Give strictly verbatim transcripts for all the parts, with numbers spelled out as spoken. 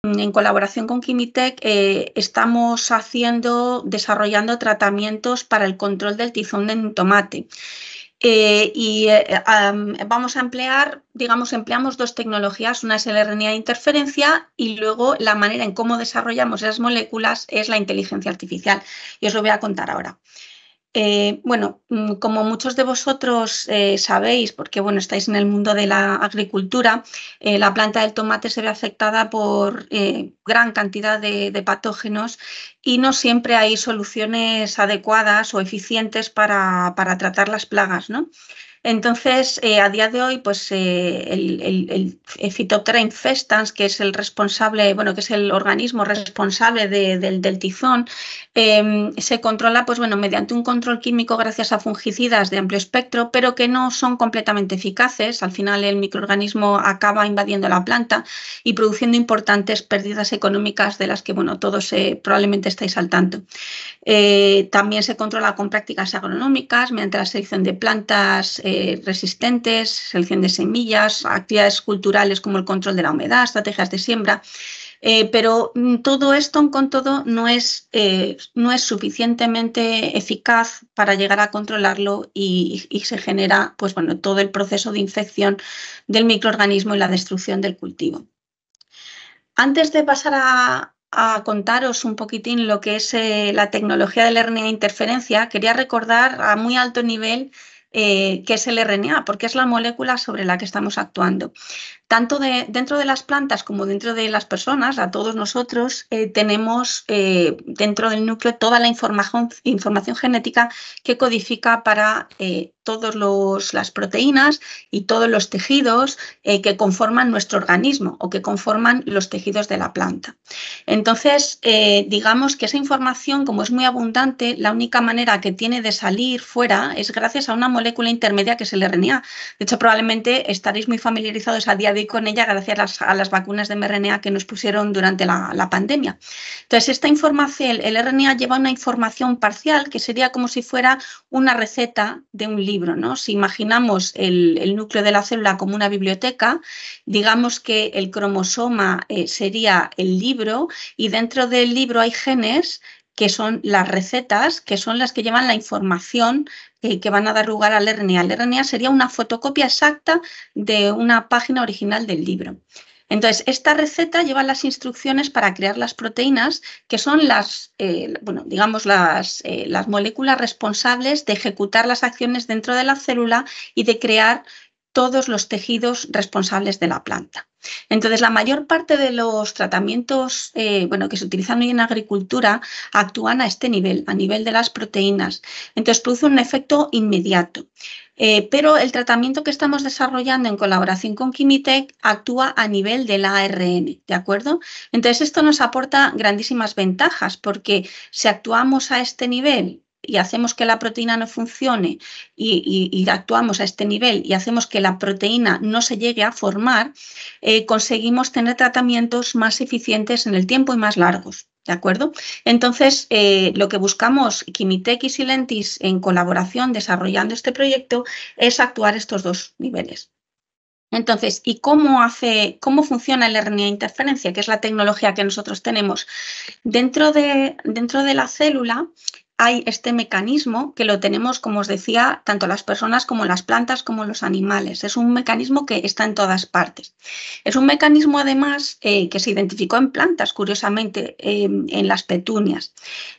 en colaboración con Kimitec, eh, estamos haciendo, desarrollando tratamientos para el control del tizón en tomate. Eh, y eh, um, vamos a emplear, digamos, empleamos dos tecnologías, una es el R N A de interferencia y luego la manera en cómo desarrollamos esas moléculas es la inteligencia artificial. Y os lo voy a contar ahora. Eh, bueno, como muchos de vosotros eh, sabéis, porque bueno, estáis en el mundo de la agricultura, eh, la planta del tomate se ve afectada por eh, gran cantidad de, de patógenos y no siempre hay soluciones adecuadas o eficientes para, para tratar las plagas, ¿no? Entonces, eh, a día de hoy, pues eh, el, el, el Phytophthora infestans, que es el responsable, bueno, que es el organismo responsable de, de, del tizón, eh, se controla, pues bueno, mediante un control químico gracias a fungicidas de amplio espectro, pero que no son completamente eficaces. Al final, el microorganismo acaba invadiendo la planta y produciendo importantes pérdidas económicas de las que, bueno, todos eh, probablemente estáis al tanto. Eh, también se controla con prácticas agronómicas mediante la selección de plantas eh, resistentes, selección de semillas, actividades culturales como el control de la humedad, estrategias de siembra. Eh, pero todo esto, con todo, no es, eh, no es suficientemente eficaz para llegar a controlarlo y, y se genera, pues, bueno, todo el proceso de infección del microorganismo y la destrucción del cultivo. Antes de pasar a, a contaros un poquitín lo que es eh, la tecnología del R N A de interferencia, quería recordar a muy alto nivel eh, qué es el R N A, porque es la molécula sobre la que estamos actuando. Tanto de, dentro de las plantas como dentro de las personas, a todos nosotros, eh, tenemos eh, dentro del núcleo toda la información, información genética que codifica para eh, todas las proteínas y todos los tejidos eh, que conforman nuestro organismo o que conforman los tejidos de la planta. Entonces, eh, digamos que esa información, como es muy abundante, la única manera que tiene de salir fuera es gracias a una molécula intermedia que es el R N A. De hecho, probablemente estaréis muy familiarizados a día de hoy con ella gracias a las, a las vacunas de M R N A que nos pusieron durante la, la pandemia. Entonces, esta información, el R N A lleva una información parcial que sería como si fuera una receta de un libro, ¿no? Si imaginamos el, el núcleo de la célula como una biblioteca, digamos que el cromosoma eh, sería el libro y dentro del libro hay genes que son las recetas, que son las que llevan la información eh, que van a dar lugar al R N A. El R N A sería una fotocopia exacta de una página original del libro. Entonces, esta receta lleva las instrucciones para crear las proteínas, que son las, eh, bueno, digamos, las, eh, las moléculas responsables de ejecutar las acciones dentro de la célula y de crear todos los tejidos responsables de la planta. Entonces, la mayor parte de los tratamientos eh, bueno, que se utilizan hoy en agricultura actúan a este nivel, a nivel de las proteínas. Entonces, produce un efecto inmediato. Eh, pero el tratamiento que estamos desarrollando en colaboración con Kimitec actúa a nivel del A R N, ¿de acuerdo? Entonces, esto nos aporta grandísimas ventajas porque si actuamos a este nivel y hacemos que la proteína no funcione y, y, y actuamos a este nivel y hacemos que la proteína no se llegue a formar, eh, conseguimos tener tratamientos más eficientes en el tiempo y más largos. ¿De acuerdo? Entonces, eh, lo que buscamos Kimitec y Sylentis en colaboración desarrollando este proyecto es actuar estos dos niveles. Entonces, ¿y cómo, hace, cómo funciona el R N A de interferencia? Que es la tecnología que nosotros tenemos. Dentro de, dentro de la célula hay este mecanismo que lo tenemos, como os decía, tanto las personas como las plantas como los animales. Es un mecanismo que está en todas partes. Es un mecanismo, además, eh, que se identificó en plantas, curiosamente, eh, en las petunias,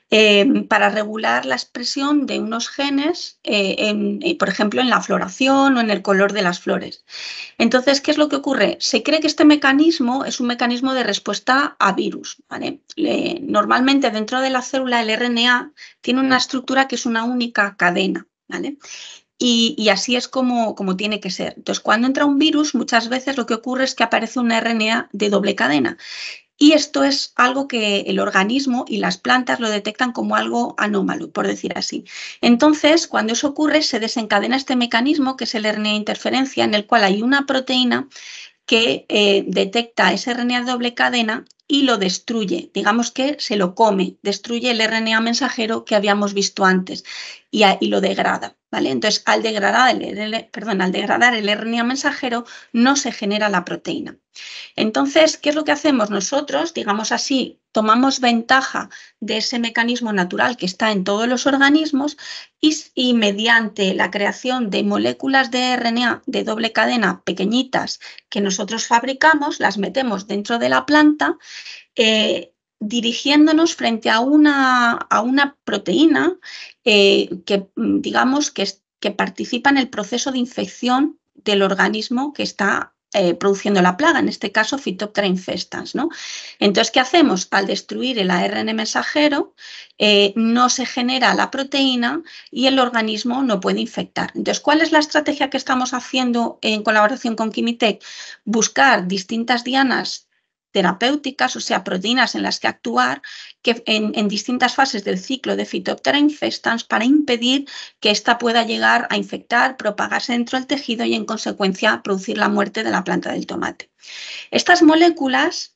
eh, para regular la expresión de unos genes, eh, en, eh, por ejemplo, en la floración o en el color de las flores. Entonces, ¿qué es lo que ocurre? Se cree que este mecanismo es un mecanismo de respuesta a virus, ¿vale? Le, normalmente dentro de la célula el R N A tiene una estructura que es una única cadena, ¿vale? Y, y así es como, como tiene que ser. Entonces, cuando entra un virus, muchas veces lo que ocurre es que aparece un R N A de doble cadena. Y esto es algo que el organismo y las plantas lo detectan como algo anómalo, por decir así. Entonces, cuando eso ocurre, se desencadena este mecanismo, que es el R N A de interferencia, en el cual hay una proteína que eh, detecta ese R N A de doble cadena y lo destruye, digamos que se lo come, destruye el R N A mensajero que habíamos visto antes y, a, y lo degrada. ¿vale? Entonces, al degradar el, perdón, al degradar el R N A mensajero, no se genera la proteína. Entonces, ¿qué es lo que hacemos nosotros? Digamos así, tomamos ventaja de ese mecanismo natural que está en todos los organismos y, y mediante la creación de moléculas de R N A de doble cadena pequeñitas que nosotros fabricamos, las metemos dentro de la planta, eh, dirigiéndonos frente a una, a una proteína eh, que, digamos, que, que participa en el proceso de infección del organismo que está eh, produciendo la plaga, en este caso Phytophthora infestans, ¿no? Entonces, ¿qué hacemos? Al destruir el A R N mensajero, eh, no se genera la proteína y el organismo no puede infectar. Entonces, ¿cuál es la estrategia que estamos haciendo en colaboración con Kimitec? Buscar distintas dianas terapéuticas, o sea, proteínas en las que actuar que en, en distintas fases del ciclo de Phytophthora infestans para impedir que ésta pueda llegar a infectar, propagarse dentro del tejido y en consecuencia producir la muerte de la planta del tomate. Estas moléculas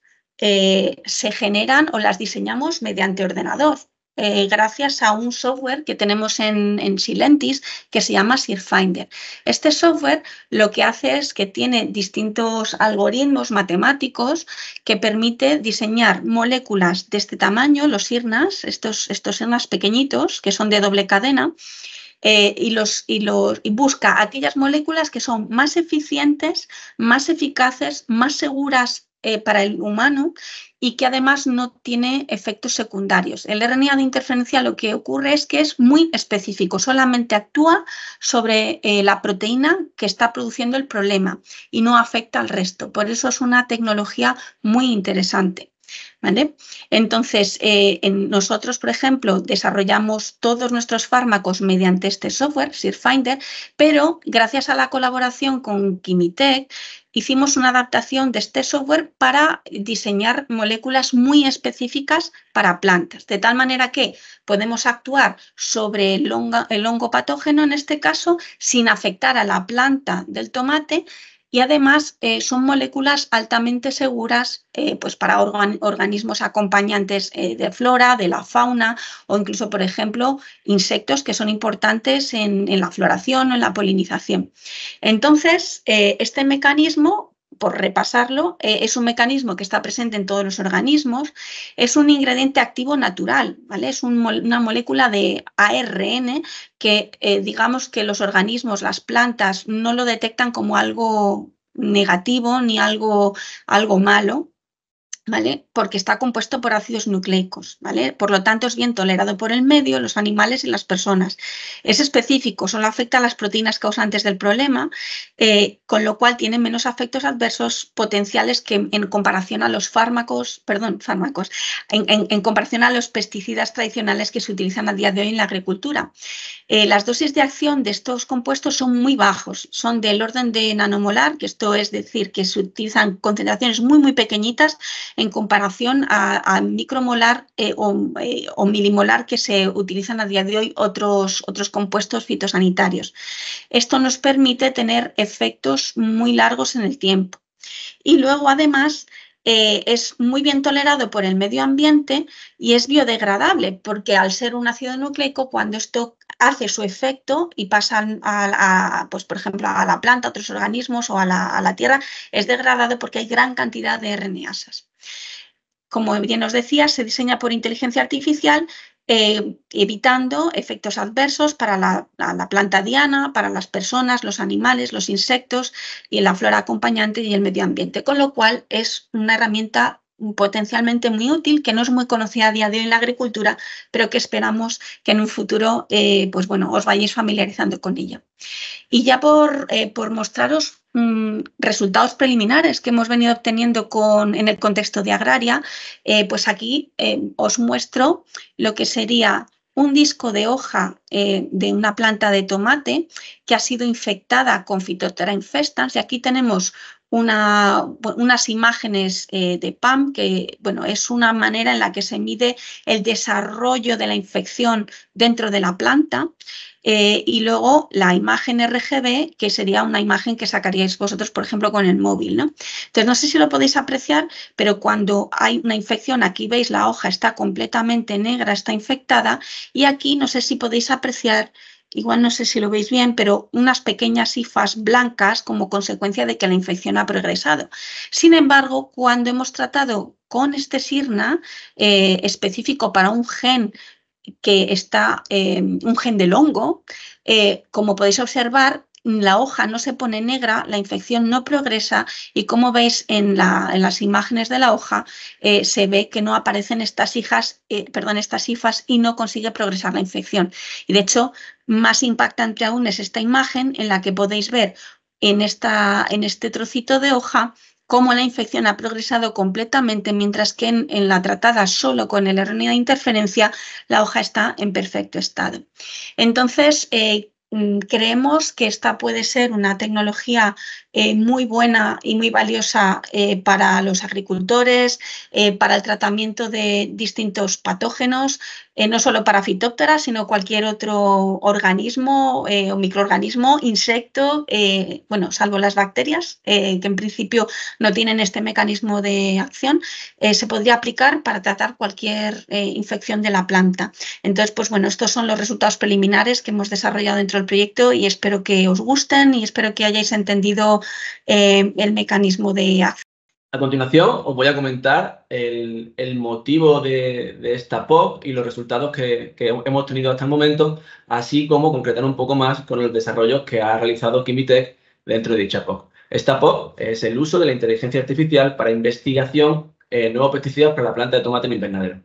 eh, se generan o las diseñamos mediante ordenador. Eh, gracias a un software que tenemos en, en Sylentis que se llama SIRFinder. Este software lo que hace es que tiene distintos algoritmos matemáticos que permite diseñar moléculas de este tamaño, los I R N As, estos, estos I R N As pequeñitos que son de doble cadena, eh, y, los, y, los, y busca aquellas moléculas que son más eficientes, más eficaces, más seguras Eh, para el humano y que además no tiene efectos secundarios. El R N A de interferencia lo que ocurre es que es muy específico, solamente actúa sobre eh, la proteína que está produciendo el problema y no afecta al resto. Por eso es una tecnología muy interesante. ¿Vale? Entonces, eh, en nosotros, por ejemplo, desarrollamos todos nuestros fármacos mediante este software, SIRFinder, pero gracias a la colaboración con Kimitec, hicimos una adaptación de este software para diseñar moléculas muy específicas para plantas, de tal manera que podemos actuar sobre el hongo, el hongo patógeno, en este caso, sin afectar a la planta del tomate. Y además eh, son moléculas altamente seguras eh, pues para organ organismos acompañantes eh, de flora, de la fauna o incluso, por ejemplo, insectos que son importantes en, en la floración o en la polinización. Entonces, eh, este mecanismo, por repasarlo, eh, es un mecanismo que está presente en todos los organismos, es un ingrediente activo natural, ¿vale? Es un, una molécula de A R N que eh, digamos que los organismos, las plantas, no lo detectan como algo negativo ni algo, algo malo, ¿vale? Porque está compuesto por ácidos nucleicos, ¿vale? Por lo tanto, es bien tolerado por el medio, los animales y las personas. Es específico, solo afecta a las proteínas causantes del problema, eh, con lo cual tiene menos efectos adversos potenciales que en comparación a los fármacos, perdón, fármacos, en, en, en comparación a los pesticidas tradicionales que se utilizan a día de hoy en la agricultura. Eh, las dosis de acción de estos compuestos son muy bajos, son del orden de nanomolar, que esto es decir, que se utilizan concentraciones muy, muy pequeñitas en comparación a, a micromolar eh, o, eh, o milimolar que se utilizan a día de hoy otros, otros compuestos fitosanitarios. Esto nos permite tener efectos muy largos en el tiempo. Y luego, además, eh, es muy bien tolerado por el medio ambiente y es biodegradable, porque al ser un ácido nucleico, cuando esto hace su efecto y pasa a, a, pues, por ejemplo, a la planta, a otros organismos o a la, a la tierra, es degradado porque hay gran cantidad de R N asas. Como bien os decía, se diseña por inteligencia artificial, eh, evitando efectos adversos para la, la, la planta diana, para las personas, los animales, los insectos y la flora acompañante y el medio ambiente, con lo cual es una herramienta potencialmente muy útil, que no es muy conocida a día de hoy en la agricultura, pero que esperamos que en un futuro eh, pues bueno, os vayáis familiarizando con ella. Y ya por, eh, por mostraros mmm, resultados preliminares que hemos venido obteniendo con, en el contexto de Agraria, eh, pues aquí eh, os muestro lo que sería un disco de hoja eh, de una planta de tomate que ha sido infectada con Phytophthora infestans, y aquí tenemos Una, unas imágenes eh, de P A M, que bueno, es una manera en la que se mide el desarrollo de la infección dentro de la planta, eh, y luego la imagen R G B, que sería una imagen que sacaríais vosotros, por ejemplo, con el móvil, ¿no? Entonces, no sé si lo podéis apreciar, pero cuando hay una infección, aquí veis la hoja está completamente negra, está infectada, y aquí no sé si podéis apreciar igual no sé si lo veis bien, pero unas pequeñas hifas blancas como consecuencia de que la infección ha progresado. Sin embargo, cuando hemos tratado con este sirna eh, específico para un gen que está, eh, un gen del hongo, eh, como podéis observar, la hoja no se pone negra, la infección no progresa y como veis en, la, en las imágenes de la hoja eh, se ve que no aparecen estas hijas, eh, perdón, estas hifas y no consigue progresar la infección. Y de hecho, más impactante aún es esta imagen en la que podéis ver en, esta, en este trocito de hoja cómo la infección ha progresado completamente, mientras que en, en la tratada solo con el R N A de interferencia, la hoja está en perfecto estado. Entonces, eh, creemos que esta puede ser una tecnología eh, muy buena y muy valiosa eh, para los agricultores, eh, para el tratamiento de distintos patógenos, eh, no solo para Phytophthora, sino cualquier otro organismo eh, o microorganismo, insecto, eh, bueno, salvo las bacterias, eh, que en principio no tienen este mecanismo de acción, eh, se podría aplicar para tratar cualquier eh, infección de la planta. Entonces, pues bueno, estos son los resultados preliminares que hemos desarrollado dentro del proyecto y espero que os gusten y espero que hayáis entendido eh, el mecanismo de acción. A continuación, os voy a comentar el, el motivo de, de esta P O C y los resultados que, que hemos tenido hasta el momento, así como concretar un poco más con los desarrollos que ha realizado Kimitec dentro de dicha P O C. Esta P O C es el uso de la inteligencia artificial para investigación en nuevos pesticidas para la planta de tomate en invernadero.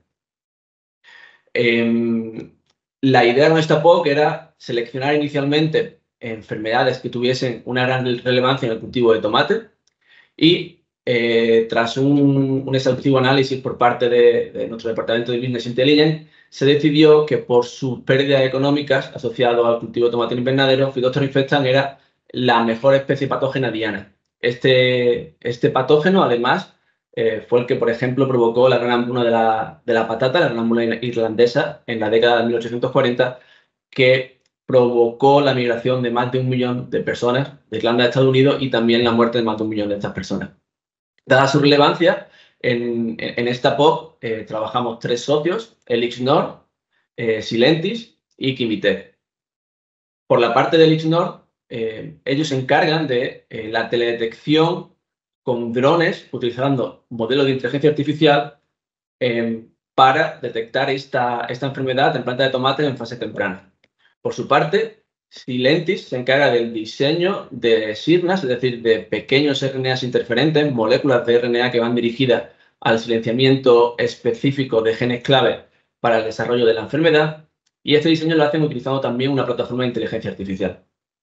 Eh, la idea con esta P O C era seleccionar inicialmente enfermedades que tuviesen una gran relevancia en el cultivo de tomate y Eh, tras un, un exhaustivo análisis por parte de, de nuestro departamento de Business Intelligence, se decidió que por sus pérdidas económicas asociadas al cultivo de tomate en invernadero, Phytophthora infestans era la mejor especie patógena diana. Este, este patógeno, además, eh, fue el que, por ejemplo, provocó la gran hambruna de la, de la patata, la gran hambruna irlandesa, en la década de mil ochocientos cuarenta, que provocó la migración de más de un millón de personas de Irlanda a Estados Unidos y también la muerte de más de un millón de estas personas. Dada su relevancia, en, en esta P O C eh, trabajamos tres socios, Elixnor, eh, Sylentis y Kimitec. Por la parte de Elixnor, eh, ellos se encargan de eh, la teledetección con drones, utilizando modelos de inteligencia artificial eh, para detectar esta, esta enfermedad en planta de tomate en fase temprana. Por su parte, Sylentis se encarga del diseño de sirnas, es decir, de pequeños R N As interferentes, moléculas de R N A que van dirigidas al silenciamiento específico de genes clave para el desarrollo de la enfermedad, y este diseño lo hacen utilizando también una plataforma de inteligencia artificial.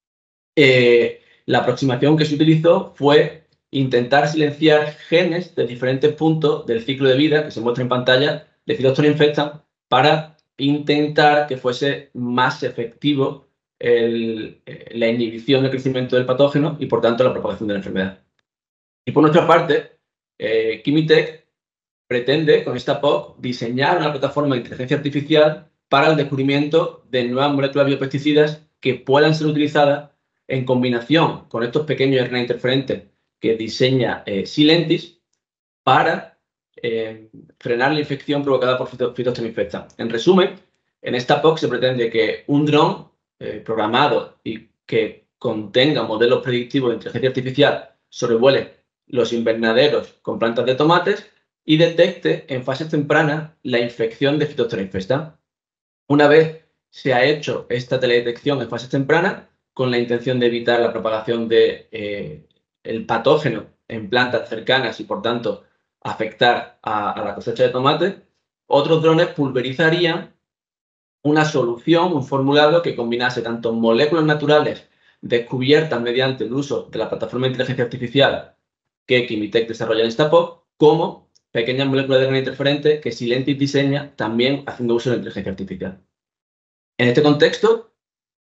Eh, la aproximación que se utilizó fue intentar silenciar genes de diferentes puntos del ciclo de vida que se muestra en pantalla de Phytophthora infestans para intentar que fuese más efectivo el, la inhibición del crecimiento del patógeno y, por tanto, la propagación de la enfermedad. Y por nuestra parte, eh, Kimitec pretende, con esta P O C, diseñar una plataforma de inteligencia artificial para el descubrimiento de nuevas moléculas biopesticidas que puedan ser utilizadas en combinación con estos pequeños R N A interferentes que diseña eh, Sylentis para eh, frenar la infección provocada por Phytophthora infestans. En resumen, en esta P O C se pretende que un dron eh, programado y que contenga modelos predictivos de inteligencia artificial sobrevuele los invernaderos con plantas de tomates y detecte en fase temprana la infección de Phytophthora infestans. Una vez se ha hecho esta teledetección en fase temprana, con la intención de evitar la propagación del de, eh, patógeno en plantas cercanas y, por tanto, afectar a, a la cosecha de tomate, otros drones pulverizarían una solución, un formulado que combinase tanto moléculas naturales descubiertas mediante el uso de la plataforma de inteligencia artificial que Kimitec desarrolla en esta P O C, como pequeñas moléculas de R N A interferentes que Sylentis diseña también haciendo uso de la inteligencia artificial. En este contexto,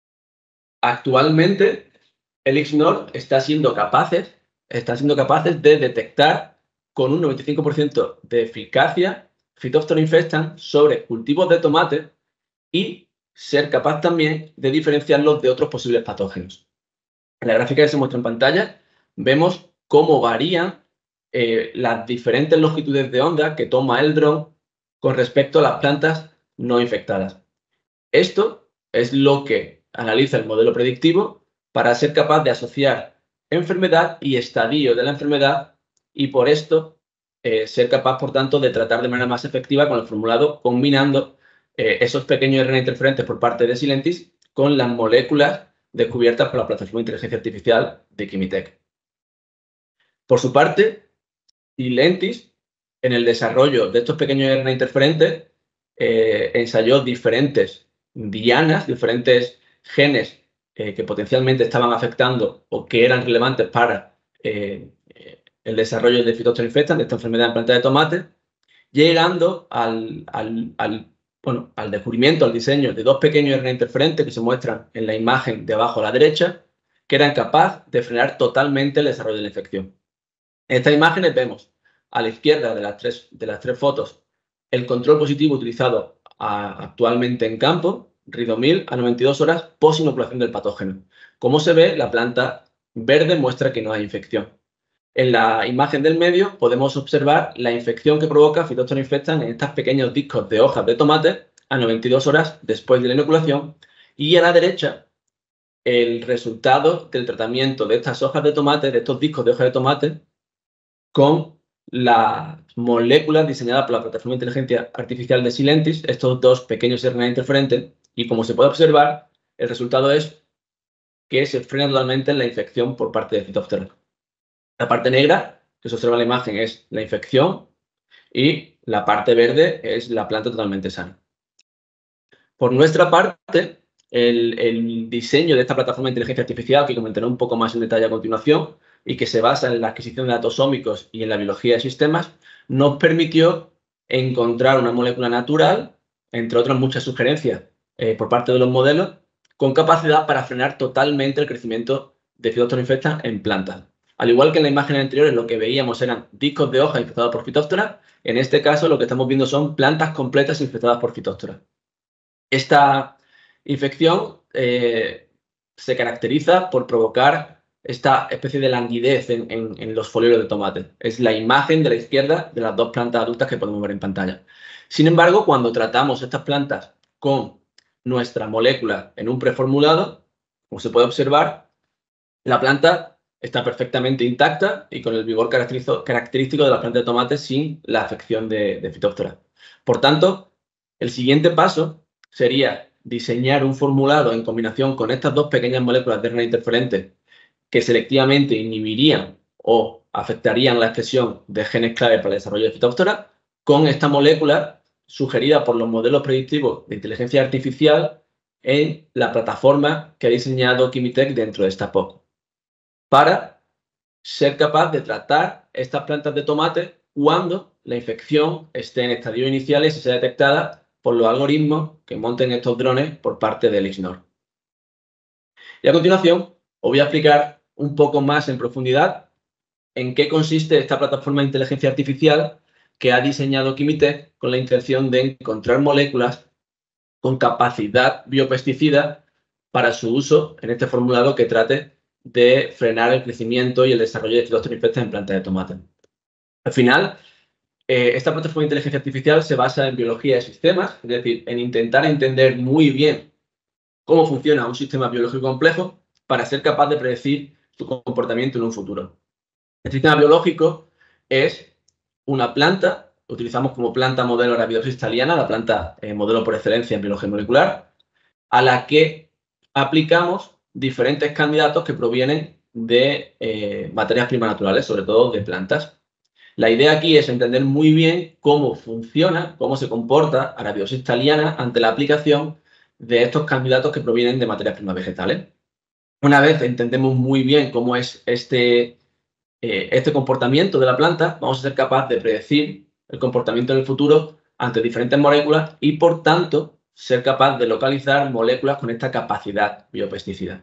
actualmente Elixnor está siendo capaces, está siendo capaces de detectar con un noventa y cinco por ciento de eficacia Phytophthora infestans sobre cultivos de tomate y ser capaz también de diferenciarlos de otros posibles patógenos. En la gráfica que se muestra en pantalla vemos cómo varían eh, las diferentes longitudes de onda que toma el dron con respecto a las plantas no infectadas. Esto es lo que analiza el modelo predictivo para ser capaz de asociar enfermedad y estadio de la enfermedad y por esto eh, ser capaz, por tanto, de tratar de manera más efectiva con el formulado combinando eh, esos pequeños R N A interferentes por parte de Sylentis con las moléculas descubiertas por la plataforma de inteligencia artificial de Kimitec. Por su parte, Sylentis, en el desarrollo de estos pequeños R N A interferentes, eh, ensayó diferentes dianas, diferentes genes eh, que potencialmente estaban afectando o que eran relevantes para eh, el desarrollo de Phytophthora infestans, de esta enfermedad en planta de tomate, llegando al, al, al, bueno, al descubrimiento, al diseño de dos pequeños R N A interferentes que se muestran en la imagen de abajo a la derecha, que eran capaces de frenar totalmente el desarrollo de la infección. En estas imágenes vemos a la izquierda de las tres, de las tres fotos el control positivo utilizado a, actualmente en campo, Ridomil, a noventa y dos horas post inoculación del patógeno. Como se ve, la planta verde muestra que no hay infección. En la imagen del medio podemos observar la infección que provoca Phytophthora infestans en estos pequeños discos de hojas de tomate a noventa y dos horas después de la inoculación y a la derecha el resultado del tratamiento de estas hojas de tomate, de estos discos de hojas de tomate con las moléculas diseñadas por la plataforma de inteligencia artificial de Sylentis, estos dos pequeños R N A interferentes, y como se puede observar, el resultado es que se frena totalmente la infección por parte de Phytophthora. La parte negra, que se observa en la imagen, es la infección y la parte verde es la planta totalmente sana. Por nuestra parte, el, el diseño de esta plataforma de inteligencia artificial, que comentaré un poco más en detalle a continuación, y que se basa en la adquisición de datos ómicos y en la biología de sistemas, nos permitió encontrar una molécula natural, entre otras muchas sugerencias eh, por parte de los modelos, con capacidad para frenar totalmente el crecimiento de Phytophthora infestans en plantas. Al igual que en la imagen anterior, lo que veíamos eran discos de hoja infectados por Phytophthora, en este caso lo que estamos viendo son plantas completas infectadas por Phytophthora. Esta infección eh, se caracteriza por provocar esta especie de languidez en, en, en los foliolos de tomate. Es la imagen de la izquierda de las dos plantas adultas que podemos ver en pantalla. Sin embargo, cuando tratamos estas plantas con nuestra molécula en un preformulado, como se puede observar, la planta está perfectamente intacta y con el vigor característico de la planta de tomate sin la afección de, de Phytophthora. Por tanto, el siguiente paso sería diseñar un formulado en combinación con estas dos pequeñas moléculas de R N A interferentes que selectivamente inhibirían o afectarían la expresión de genes clave para el desarrollo de Phytophthora con esta molécula sugerida por los modelos predictivos de inteligencia artificial en la plataforma que ha diseñado Kimitec dentro de esta P O C, para ser capaz de tratar estas plantas de tomate cuando la infección esté en estadios iniciales y sea detectada por los algoritmos que monten estos drones por parte del I S N O R. Y a continuación os voy a explicar un poco más en profundidad en qué consiste esta plataforma de inteligencia artificial que ha diseñado Kimitec con la intención de encontrar moléculas con capacidad biopesticida para su uso en este formulado que trate de frenar el crecimiento y el desarrollo de Phytophthora infestans en plantas de tomate. Al final, eh, esta plataforma de inteligencia artificial se basa en biología de sistemas, es decir, en intentar entender muy bien cómo funciona un sistema biológico complejo para ser capaz de predecir su comportamiento en un futuro. El sistema biológico es una planta, utilizamos como planta modelo Arabidopsis thaliana, la planta eh, modelo por excelencia en biología molecular, a la que aplicamos diferentes candidatos que provienen de eh, materias primas naturales, sobre todo de plantas. La idea aquí es entender muy bien cómo funciona, cómo se comporta Arabidopsis thaliana ante la aplicación de estos candidatos que provienen de materias primas vegetales. Una vez entendemos muy bien cómo es este, eh, este comportamiento de la planta, vamos a ser capaces de predecir el comportamiento en el futuro ante diferentes moléculas y, por tanto, ser capaz de localizar moléculas con esta capacidad biopesticida.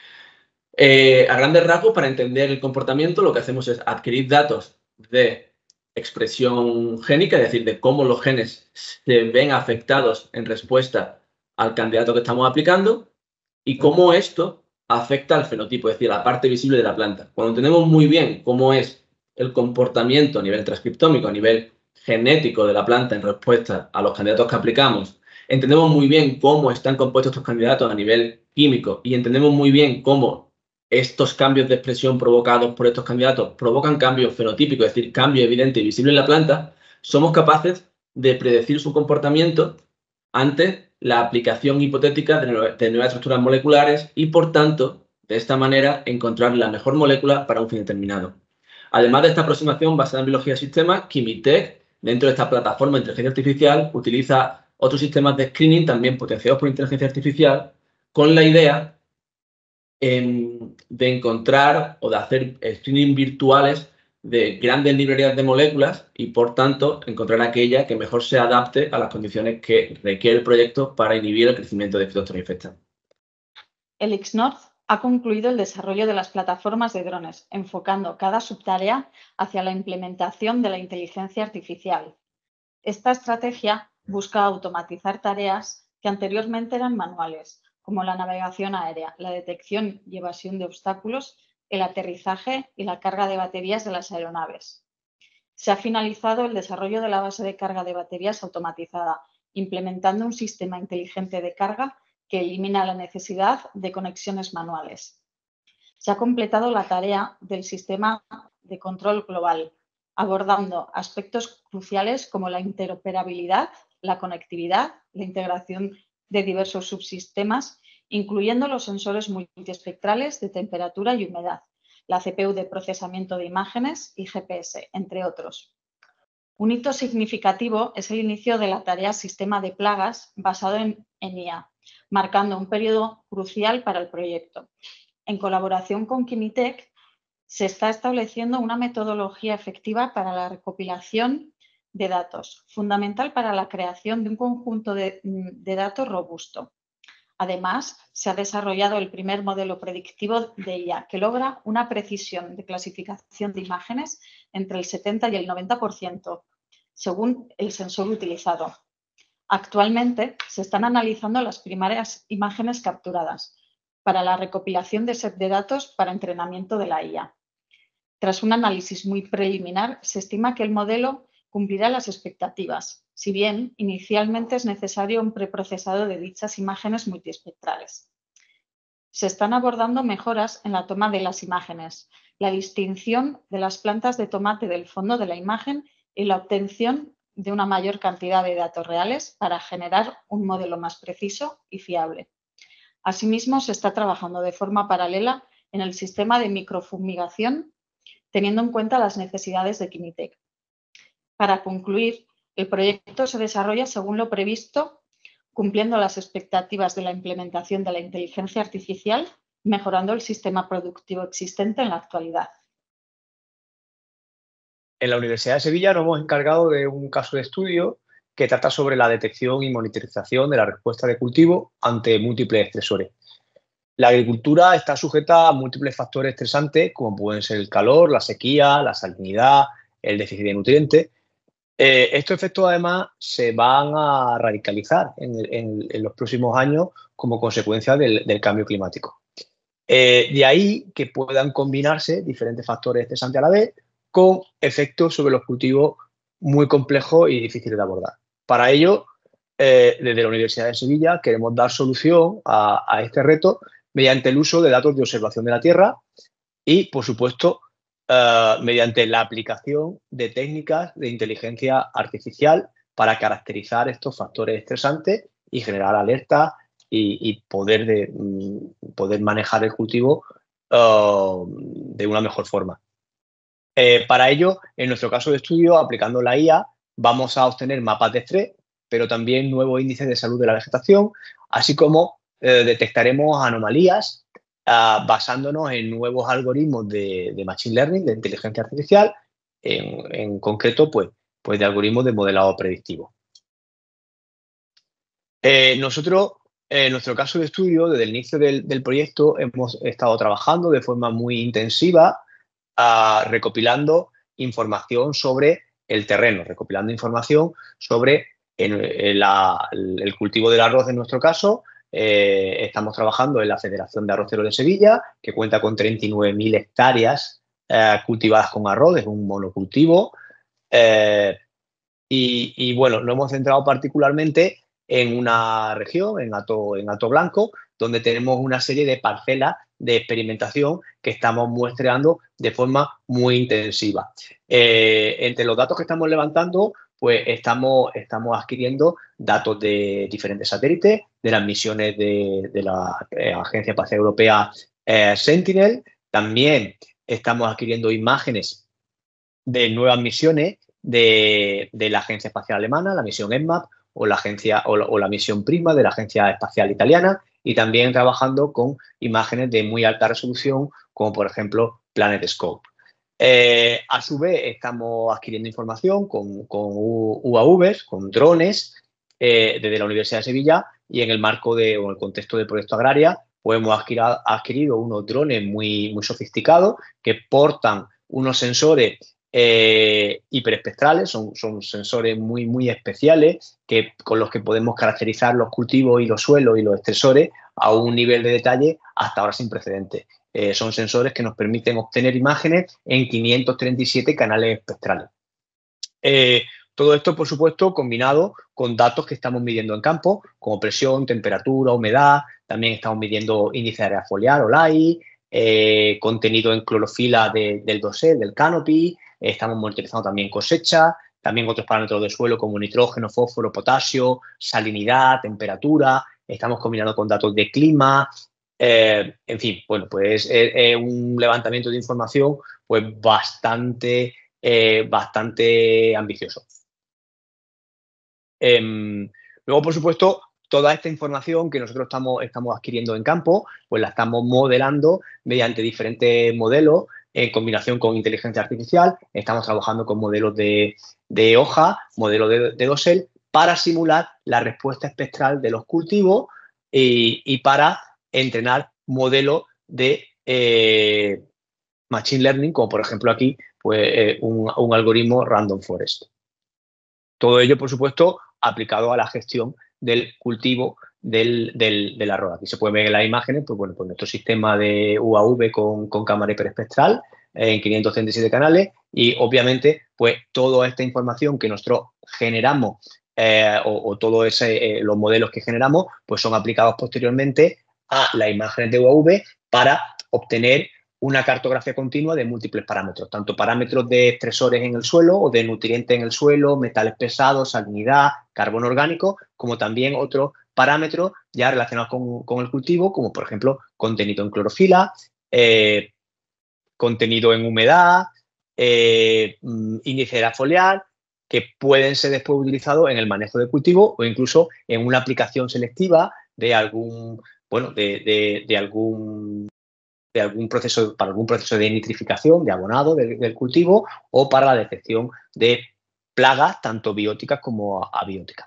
Eh, a grandes rasgos, para entender el comportamiento, lo que hacemos es adquirir datos de expresión génica, es decir, de cómo los genes se ven afectados en respuesta al candidato que estamos aplicando y cómo esto afecta al fenotipo, es decir, a la parte visible de la planta. Cuando entendemos muy bien cómo es el comportamiento a nivel transcriptómico, a nivel genético de la planta en respuesta a los candidatos que aplicamos, entendemos muy bien cómo están compuestos estos candidatos a nivel químicos y entendemos muy bien cómo estos cambios de expresión provocados por estos candidatos provocan cambios fenotípicos, es decir, cambios evidentes y visibles en la planta, somos capaces de predecir su comportamiento ante la aplicación hipotética de, nue de nuevas estructuras moleculares y, por tanto, de esta manera, encontrar la mejor molécula para un fin determinado. Además de esta aproximación basada en biología de sistemas, Kimitec, dentro de esta plataforma de inteligencia artificial, utiliza otros sistemas de screening también potenciados por inteligencia artificial con la idea eh, de encontrar o de hacer screening virtuales de grandes librerías de moléculas y, por tanto, encontrar aquella que mejor se adapte a las condiciones que requiere el proyecto para inhibir el crecimiento de Phytophthora infecta. Elixnorth ha concluido el desarrollo de las plataformas de drones, enfocando cada subtarea hacia la implementación de la inteligencia artificial. Esta estrategia busca automatizar tareas que anteriormente eran manuales, como la navegación aérea, la detección y evasión de obstáculos, el aterrizaje y la carga de baterías de las aeronaves. Se ha finalizado el desarrollo de la base de carga de baterías automatizada, implementando un sistema inteligente de carga que elimina la necesidad de conexiones manuales. Se ha completado la tarea del sistema de control global, abordando aspectos cruciales como la interoperabilidad, la conectividad, la integración de diversos subsistemas, incluyendo los sensores multiespectrales de temperatura y humedad, la C P U de procesamiento de imágenes y G P S, entre otros. Un hito significativo es el inicio de la tarea Sistema de Plagas basado en, en I A, marcando un periodo crucial para el proyecto. En colaboración con Kimitec, se está estableciendo una metodología efectiva para la recopilación de datos, fundamental para la creación de un conjunto de, de datos robusto. Además, se ha desarrollado el primer modelo predictivo de I A que logra una precisión de clasificación de imágenes entre el setenta y el noventa por ciento, según el sensor utilizado. Actualmente, se están analizando las primeras imágenes capturadas para la recopilación de set de datos para entrenamiento de la I A. Tras un análisis muy preliminar, se estima que el modelo cumplirá las expectativas, si bien inicialmente es necesario un preprocesado de dichas imágenes multiespectrales. Se están abordando mejoras en la toma de las imágenes, la distinción de las plantas de tomate del fondo de la imagen y la obtención de una mayor cantidad de datos reales para generar un modelo más preciso y fiable. Asimismo, se está trabajando de forma paralela en el sistema de microfumigación, teniendo en cuenta las necesidades de Kimitec. Para concluir, el proyecto se desarrolla según lo previsto, cumpliendo las expectativas de la implementación de la inteligencia artificial, mejorando el sistema productivo existente en la actualidad. En la Universidad de Sevilla nos hemos encargado de un caso de estudio que trata sobre la detección y monitorización de la respuesta de cultivo ante múltiples estresores. La agricultura está sujeta a múltiples factores estresantes, como pueden ser el calor, la sequía, la salinidad, el déficit de nutrientes. Eh, estos efectos, además, se van a radicalizar en, en, en los próximos años como consecuencia del, del cambio climático. Eh, de ahí que puedan combinarse diferentes factores estresantes a la vez con efectos sobre los cultivos muy complejos y difíciles de abordar. Para ello, eh, desde la Universidad de Sevilla queremos dar solución a, a este reto mediante el uso de datos de observación de la Tierra y, por supuesto, uh, mediante la aplicación de técnicas de inteligencia artificial para caracterizar estos factores estresantes y generar alertas y, y poder, de, um, poder manejar el cultivo uh, de una mejor forma. Eh, para ello, en nuestro caso de estudio, aplicando la I A, vamos a obtener mapas de estrés, pero también nuevos índices de salud de la vegetación, así como eh, detectaremos anomalías uh, basándonos en nuevos algoritmos de, de Machine Learning, de inteligencia artificial, en, en concreto, pues, pues de algoritmos de modelado predictivo. Eh, nosotros, en nuestro caso de estudio, desde el inicio del, del proyecto, hemos estado trabajando de forma muy intensiva Uh, recopilando información sobre el terreno, recopilando información sobre el, el, la, el cultivo del arroz en nuestro caso. Eh, estamos trabajando en la Federación de Arroceros de Sevilla, que cuenta con treinta y nueve mil hectáreas eh, cultivadas con arroz, es un monocultivo. Eh, y, y bueno, nos hemos centrado particularmente en una región, en Hato, en Hato Blanco, donde tenemos una serie de parcelas de experimentación que estamos muestreando de forma muy intensiva. Eh, entre los datos que estamos levantando, pues estamos, estamos adquiriendo datos de diferentes satélites, de las misiones de, de la eh, Agencia Espacial Europea eh, Sentinel. También estamos adquiriendo imágenes de nuevas misiones de, de la Agencia Espacial Alemana, la misión ESMAP, o la, agencia, o la, o la misión PRISMA de la Agencia Espacial Italiana, y también trabajando con imágenes de muy alta resolución, como por ejemplo PlanetScope. Eh, a su vez, estamos adquiriendo información con, con U A Vs, con drones, eh, desde la Universidad de Sevilla, y en el marco de, o en el contexto del proyecto Agraria, pues hemos adquirido, adquirido unos drones muy, muy sofisticados que portan unos sensores eh, hiperespectrales, son, son sensores muy, muy especiales que, con los que podemos caracterizar los cultivos y los suelos y los estresores a un nivel de detalle hasta ahora sin precedentes. Eh, son sensores que nos permiten obtener imágenes en quinientos treinta y siete canales espectrales. Eh, todo esto, por supuesto, combinado con datos que estamos midiendo en campo, como presión, temperatura, humedad. También estamos midiendo índice de área foliar o L A I, eh, contenido en clorofila de, del dosel, del canopy. Eh, estamos monitorizando también cosecha, también otros parámetros de suelo como nitrógeno, fósforo, potasio, salinidad, temperatura. Estamos combinando con datos de clima. Eh, en fin, bueno, pues es, es un levantamiento de información pues bastante, eh, bastante ambicioso. Eh, luego, por supuesto, toda esta información que nosotros estamos, estamos adquiriendo en campo, pues la estamos modelando mediante diferentes modelos en combinación con inteligencia artificial. Estamos trabajando con modelos de, de hoja, modelos de, de dosel, para simular la respuesta espectral de los cultivos y, y para entrenar modelos de eh, machine learning, como por ejemplo aquí, pues eh, un, un algoritmo random forest. Todo ello, por supuesto, aplicado a la gestión del cultivo del, del, del arroz. Aquí se puede ver en las imágenes, pues bueno, pues nuestro sistema de U A V con, con cámara hiperespectral en quinientos treinta y siete canales, y obviamente, pues toda esta información que nosotros generamos eh, o, o todos eh, los modelos que generamos, pues son aplicados posteriormente a las imágenes de U A V para obtener una cartografía continua de múltiples parámetros, tanto parámetros de estresores en el suelo o de nutrientes en el suelo, metales pesados, salinidad, carbono orgánico, como también otros parámetros ya relacionados con, con el cultivo, como por ejemplo contenido en clorofila, eh, contenido en humedad, eh, índice de área foliar, que pueden ser después utilizados en el manejo del cultivo o incluso en una aplicación selectiva de algún, bueno, de, de, de algún de algún proceso, para algún proceso de nitrificación, de abonado de, del cultivo, o para la detección de plagas, tanto bióticas como abióticas.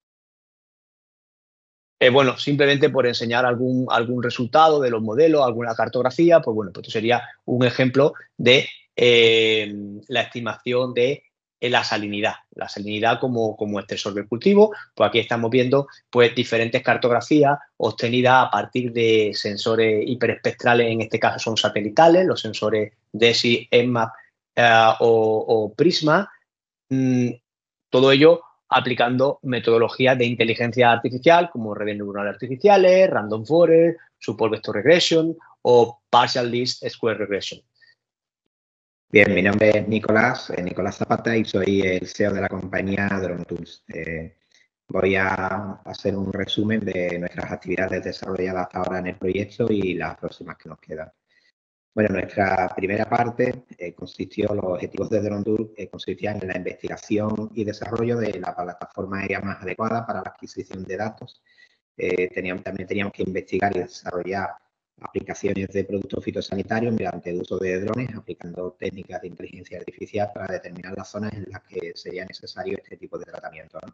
Eh, bueno, simplemente por enseñar algún, algún resultado de los modelos, alguna cartografía, pues bueno, pues esto sería un ejemplo de eh, la estimación de la salinidad, la salinidad como, como estresor del cultivo. Pues aquí estamos viendo pues diferentes cartografías obtenidas a partir de sensores hiperespectrales, en este caso son satelitales, los sensores DESI, ESMAP eh, o, o PRISMA, mm, todo ello aplicando metodologías de inteligencia artificial como redes neuronales artificiales, random forest, support vector regression o partial least square regression. Bien, mi nombre es Nicolás, eh, Nicolás Zapata, y soy el C E O de la compañía DroneTools. Eh, voy a hacer un resumen de nuestras actividades desarrolladas hasta ahora en el proyecto y las próximas que nos quedan. Bueno, nuestra primera parte eh, consistió, los objetivos de DroneTools eh, consistían en la investigación y desarrollo de la plataforma aérea más adecuada para la adquisición de datos. Eh, teníamos, también teníamos que investigar y desarrollar aplicaciones de productos fitosanitarios mediante el uso de drones, aplicando técnicas de inteligencia artificial para determinar las zonas en las que sería necesario este tipo de tratamiento, ¿no?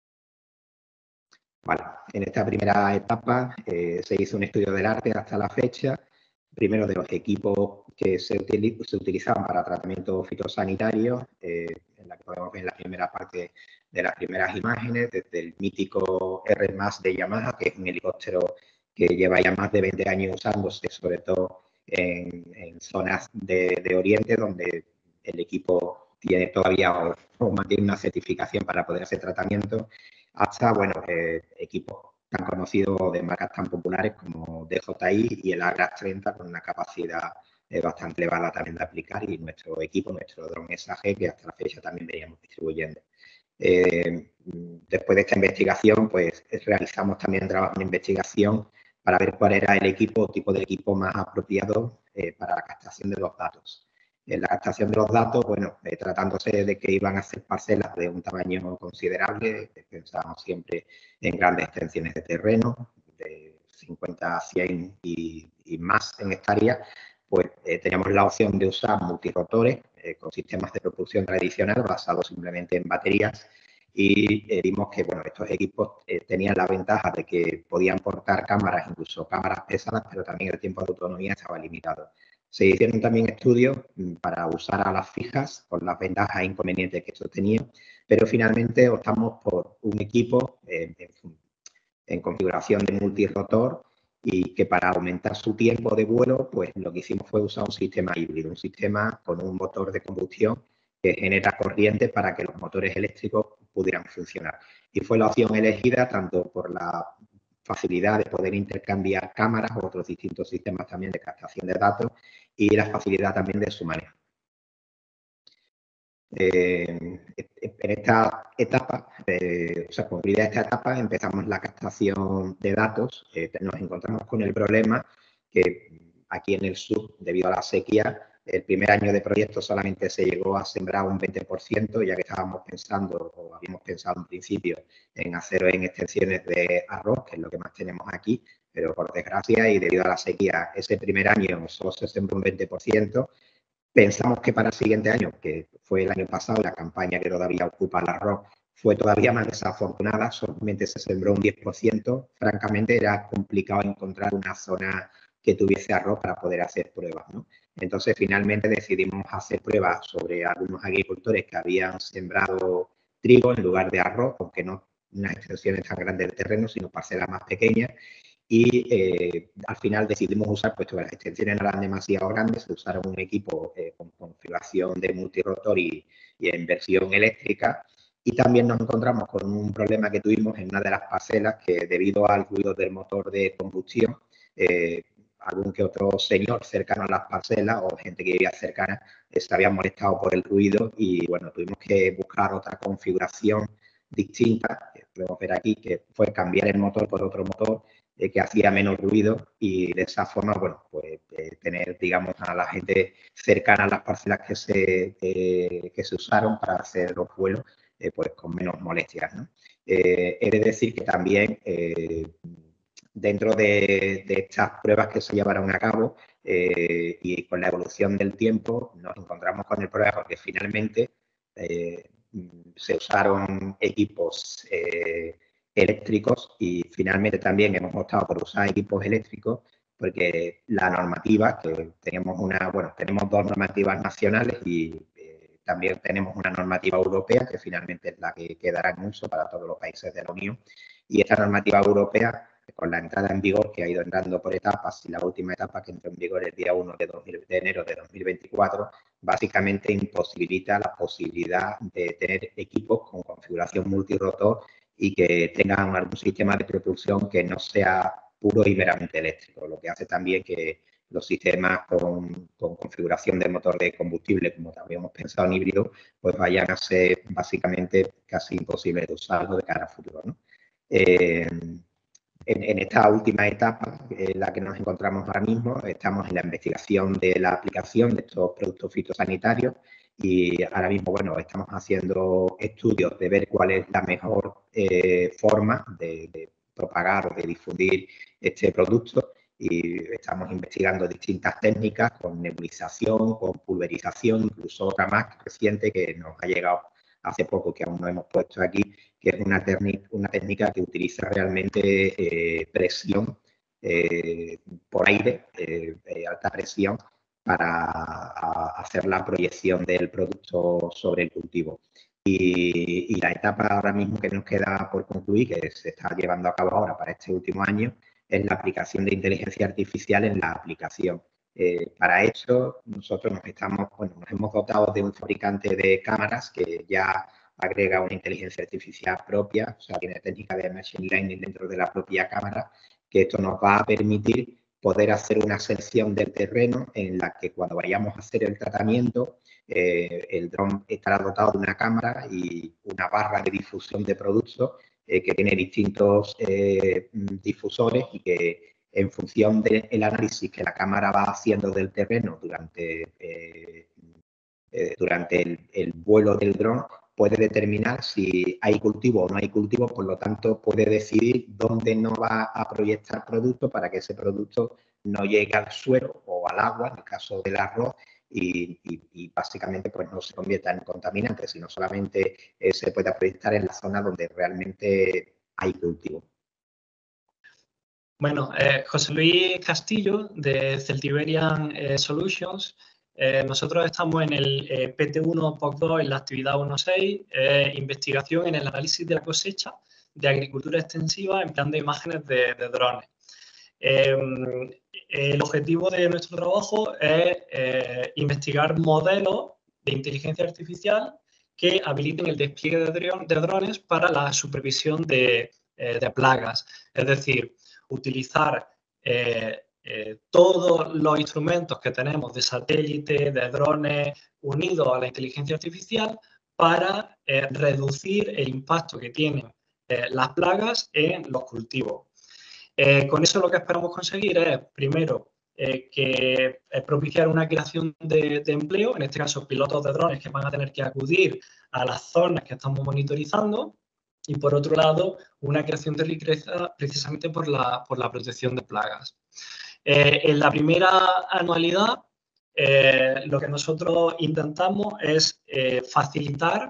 Vale. En esta primera etapa eh, se hizo un estudio del arte hasta la fecha, primero de los equipos que se, utiliz se utilizaban para tratamiento fitosanitario, eh, en la que podemos ver la primera parte de las primeras imágenes, desde el mítico R más de Yamaha, que es un helicóptero que lleva ya más de veinte años usándose, sobre todo en, en zonas de, de Oriente, donde el equipo tiene todavía o, o mantiene una certificación para poder hacer tratamiento, hasta, bueno, eh, equipos tan conocidos de marcas tan populares como D J I y el AGRAS treinta, con una capacidad eh, bastante elevada también de aplicar, y nuestro equipo, nuestro dron S A G, que hasta la fecha también veníamos distribuyendo. Eh, después de esta investigación, pues realizamos también un trabajo de investigación para ver cuál era el equipo o tipo de equipo más apropiado eh, para la captación de los datos. En la captación de los datos, bueno, eh, tratándose de que iban a ser parcelas de un tamaño considerable, pensábamos siempre en grandes extensiones de terreno, de cincuenta a cien y, y más en hectáreas, pues eh, teníamos la opción de usar multirotores eh, con sistemas de propulsión tradicional basados simplemente en baterías, y eh, vimos que bueno, estos equipos eh, tenían la ventaja de que podían portar cámaras, incluso cámaras pesadas, pero también el tiempo de autonomía estaba limitado. Se hicieron también estudios para usar a las fijas, con las ventajas e inconvenientes que esto tenía, pero finalmente optamos por un equipo eh, en, en configuración de multirotor, y que para aumentar su tiempo de vuelo, pues lo que hicimos fue usar un sistema híbrido, un sistema con un motor de combustión que genera corriente para que los motores eléctricos pudieran funcionar. Y fue la opción elegida tanto por la facilidad de poder intercambiar cámaras o otros distintos sistemas también de captación de datos, y la facilidad también de su manejo. Eh, en esta etapa, eh, o sea, concluida esta etapa, empezamos la captación de datos. Eh, nos encontramos con el problema que aquí en el sur, debido a la sequía, el primer año de proyecto solamente se llegó a sembrar un veinte por ciento, ya que estábamos pensando, o habíamos pensado en principio, en hacer en extensiones de arroz, que es lo que más tenemos aquí, pero por desgracia y debido a la sequía, ese primer año solo se sembró un veinte por ciento. Pensamos que para el siguiente año, que fue el año pasado, la campaña que todavía ocupa el arroz fue todavía más desafortunada, solamente se sembró un diez por ciento. Francamente, era complicado encontrar una zona que tuviese arroz para poder hacer pruebas, ¿no? Entonces, finalmente decidimos hacer pruebas sobre algunos agricultores que habían sembrado trigo en lugar de arroz, aunque no unas extensiones tan grandes de terreno, sino parcelas más pequeñas. Y eh, al final decidimos usar, puesto que las extensiones no eran demasiado grandes, se usaron un equipo eh, con configuración de multirotor y, y en versión eléctrica. Y también nos encontramos con un problema que tuvimos en una de las parcelas, que debido al ruido del motor de combustión, eh, algún que otro señor cercano a las parcelas o gente que vivía cercana eh, se había molestado por el ruido, y bueno, tuvimos que buscar otra configuración distinta, que podemos ver aquí, que fue cambiar el motor por otro motor eh, que hacía menos ruido, y de esa forma, bueno, pues eh, tener, digamos, a la gente cercana a las parcelas que se, eh, que se usaron para hacer los vuelos, eh, pues con menos molestias, ¿no? Eh, he de decir que también eh, dentro de, de estas pruebas que se llevaron a cabo eh, y con la evolución del tiempo, nos encontramos con el problema porque finalmente eh, se usaron equipos eh, eléctricos, y finalmente también hemos optado por usar equipos eléctricos porque la normativa, que tenemos una, bueno, tenemos dos normativas nacionales y eh, también tenemos una normativa europea que finalmente es la que quedará en uso para todos los países de la Unión, y esta normativa europea, con la entrada en vigor, que ha ido entrando por etapas, y la última etapa que entró en vigor el día uno de, de enero de dos mil veinticuatro, básicamente imposibilita la posibilidad de tener equipos con configuración multirotor y que tengan algún sistema de propulsión que no sea puro y meramente eléctrico, lo que hace también que los sistemas con, con configuración de motor de combustible, como también hemos pensado en híbrido, pues vayan a ser básicamente casi imposibles de usarlo de cara a futuro, ¿no? Eh, En, en esta última etapa en la que nos encontramos ahora mismo, estamos en la investigación de la aplicación de estos productos fitosanitarios, y ahora mismo, bueno, estamos haciendo estudios de ver cuál es la mejor eh, forma de, de propagar o de difundir este producto, y estamos investigando distintas técnicas con nebulización, con pulverización, incluso otra más reciente que nos ha llegado hace poco, que aún no hemos puesto aquí, que es una, una técnica que utiliza realmente eh, presión eh, por aire, eh, eh, alta presión, para a, hacer la proyección del producto sobre el cultivo. Y, y la etapa ahora mismo que nos queda por concluir, que se está llevando a cabo ahora para este último año, es la aplicación de inteligencia artificial en la aplicación. Eh, para eso, nosotros nos, estamos, bueno, nos hemos dotado de un fabricante de cámaras que ya agrega una inteligencia artificial propia, o sea, tiene técnica de machine learning dentro de la propia cámara, que esto nos va a permitir poder hacer una sección del terreno en la que cuando vayamos a hacer el tratamiento, eh, el dron estará dotado de una cámara y una barra de difusión de productos eh, que tiene distintos eh, difusores y que en función del análisis que la cámara va haciendo del terreno durante, eh, eh, durante el, el vuelo del dron, puede determinar si hay cultivo o no hay cultivo, por lo tanto puede decidir dónde no va a proyectar producto para que ese producto no llegue al suelo o al agua, en el caso del arroz, y, y, y básicamente pues no se convierta en contaminante, sino solamente eh, se pueda proyectar en la zona donde realmente hay cultivo. Bueno, eh, José Luis Castillo, de Celtiberian eh, Solutions. Eh, nosotros estamos en el eh, P T uno P O C dos en la actividad uno punto seis, eh, investigación en el análisis de la cosecha de agricultura extensiva empleando imágenes de, de drones. Eh, el objetivo de nuestro trabajo es eh, investigar modelos de inteligencia artificial que habiliten el despliegue de, dron, de drones para la supervisión de, eh, de plagas, es decir, utilizar eh, eh, todos los instrumentos que tenemos de satélite, de drones, unidos a la inteligencia artificial para eh, reducir el impacto que tienen eh, las plagas en los cultivos. Eh, con eso lo que esperamos conseguir es, primero, eh, que eh, propiciar una creación de, de empleo, en este caso pilotos de drones que van a tener que acudir a las zonas que estamos monitorizando, y por otro lado, una creación de riqueza precisamente por la, por la protección de plagas. Eh, en la primera anualidad, eh, lo que nosotros intentamos es eh, facilitar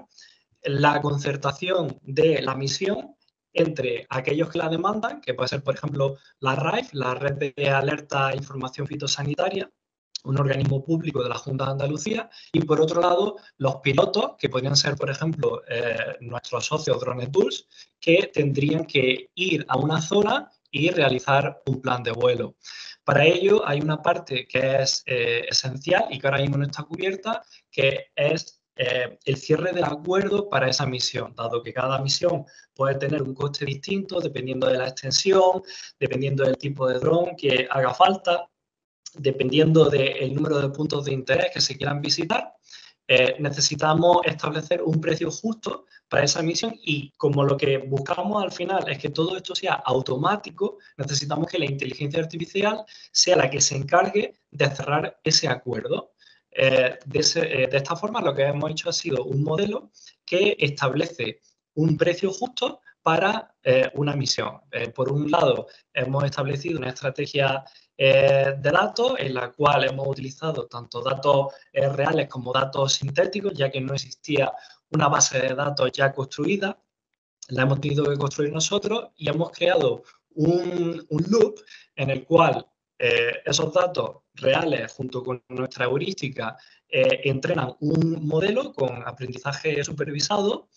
la concertación de la misión entre aquellos que la demandan, que puede ser, por ejemplo, la R A I F, la Red de Alerta e Información Fitosanitaria, un organismo público de la Junta de Andalucía, y por otro lado, los pilotos, que podrían ser, por ejemplo, eh, nuestros socios DroneTools, que tendrían que ir a una zona y realizar un plan de vuelo. Para ello hay una parte que es eh, esencial y que ahora mismo no está cubierta, que es Eh, el cierre del acuerdo para esa misión, dado que cada misión puede tener un coste distinto dependiendo de la extensión, dependiendo del tipo de dron que haga falta, dependiendo del número de puntos de interés que se quieran visitar. Eh, necesitamos establecer un precio justo para esa misión y como lo que buscamos al final es que todo esto sea automático, necesitamos que la inteligencia artificial sea la que se encargue de cerrar ese acuerdo. Eh, de, ese, eh, de esta forma lo que hemos hecho ha sido un modelo que establece un precio justo para eh, una misión. Eh, por un lado, hemos establecido una estrategia eh, de datos en la cual hemos utilizado tanto datos eh, reales como datos sintéticos, ya que no existía una base de datos ya construida. La hemos tenido que construir nosotros y hemos creado un, un loop en el cual eh, esos datos reales junto con nuestra heurística eh, entrenan un modelo con aprendizaje supervisado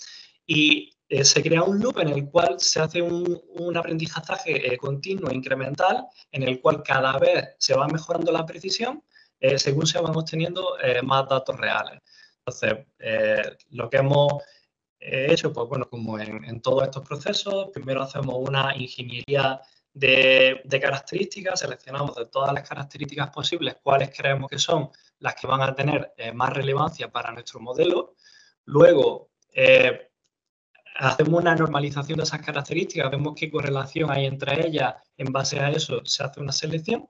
y eh, se crea un loop en el cual se hace un, un aprendizaje eh, continuo e incremental en el cual cada vez se va mejorando la precisión eh, según se van obteniendo eh, más datos reales. Entonces, eh, lo que hemos hecho, pues bueno, como en, en todos estos procesos, primero hacemos una ingeniería de, de características, seleccionamos de todas las características posibles cuáles creemos que son las que van a tener eh, más relevancia para nuestro modelo. Luego, eh, hacemos una normalización de esas características, vemos qué correlación hay entre ellas, en base a eso se hace una selección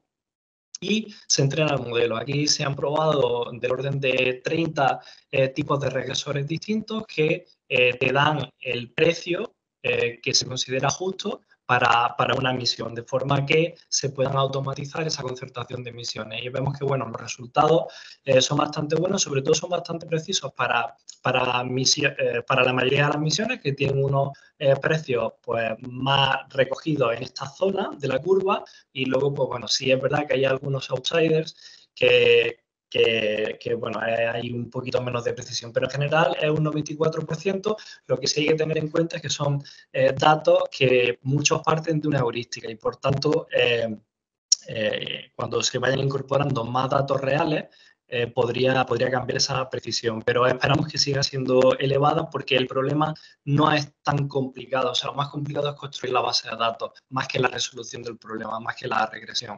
y se entrena el modelo. Aquí se han probado del orden de treinta eh, tipos de regresores distintos que eh, te dan el precio eh, que se considera justo para, para una misión, de forma que se puedan automatizar esa concertación de misiones. Y vemos que bueno, los resultados eh, son bastante buenos, sobre todo son bastante precisos para, para, misión, eh, para la mayoría de las misiones, que tienen unos eh, precios pues, más recogidos en esta zona de la curva, y luego, pues bueno, sí es verdad que hay algunos outsiders que, que, que bueno, hay un poquito menos de precisión, pero en general es un noventa y cuatro por ciento. Lo que sí hay que tener en cuenta es que son eh, datos que muchos parten de una heurística y, por tanto, eh, eh, cuando se vayan incorporando más datos reales, eh, podría, podría cambiar esa precisión, pero esperamos que siga siendo elevada porque el problema no es tan complicado, o sea, lo más complicado es construir la base de datos, más que la resolución del problema, más que la regresión.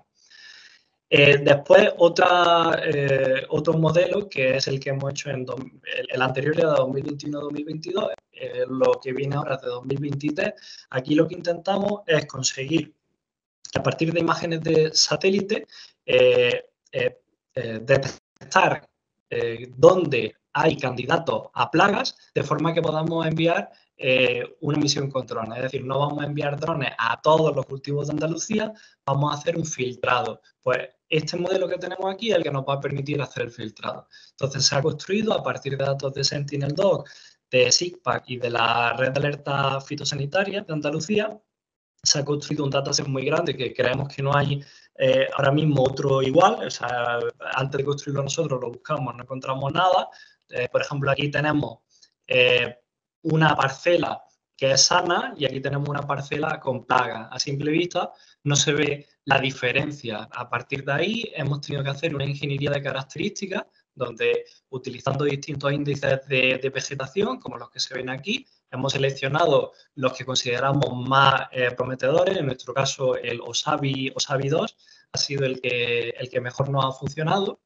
Eh, después, otra, eh, otro modelo, que es el que hemos hecho en do, el, el anterior era de dos mil veintiuno a dos mil veintidós, eh, lo que viene ahora es de dos mil veintitrés. Aquí lo que intentamos es conseguir que a partir de imágenes de satélite eh, eh, eh, detectar eh, dónde hay candidatos a plagas, de forma que podamos enviar eh, una misión con drones. Es decir, no vamos a enviar drones a todos los cultivos de Andalucía, vamos a hacer un filtrado. Pues este modelo que tenemos aquí es el que nos va a permitir hacer el filtrado. Entonces se ha construido a partir de datos de Sentinel dos, de SIGPAC y de la red de alerta fitosanitaria de Andalucía. Se ha construido un dataset muy grande que creemos que no hay eh, ahora mismo otro igual. O sea, antes de construirlo nosotros lo buscamos, no encontramos nada. Eh, por ejemplo, aquí tenemos eh, una parcela que es sana y aquí tenemos una parcela con plagas. A simple vista no se ve la diferencia. A partir de ahí hemos tenido que hacer una ingeniería de características donde, utilizando distintos índices de, de vegetación, como los que se ven aquí, hemos seleccionado los que consideramos más eh, prometedores. En nuestro caso, el Osabi, Osabi dos ha sido el que, el que mejor nos ha funcionado.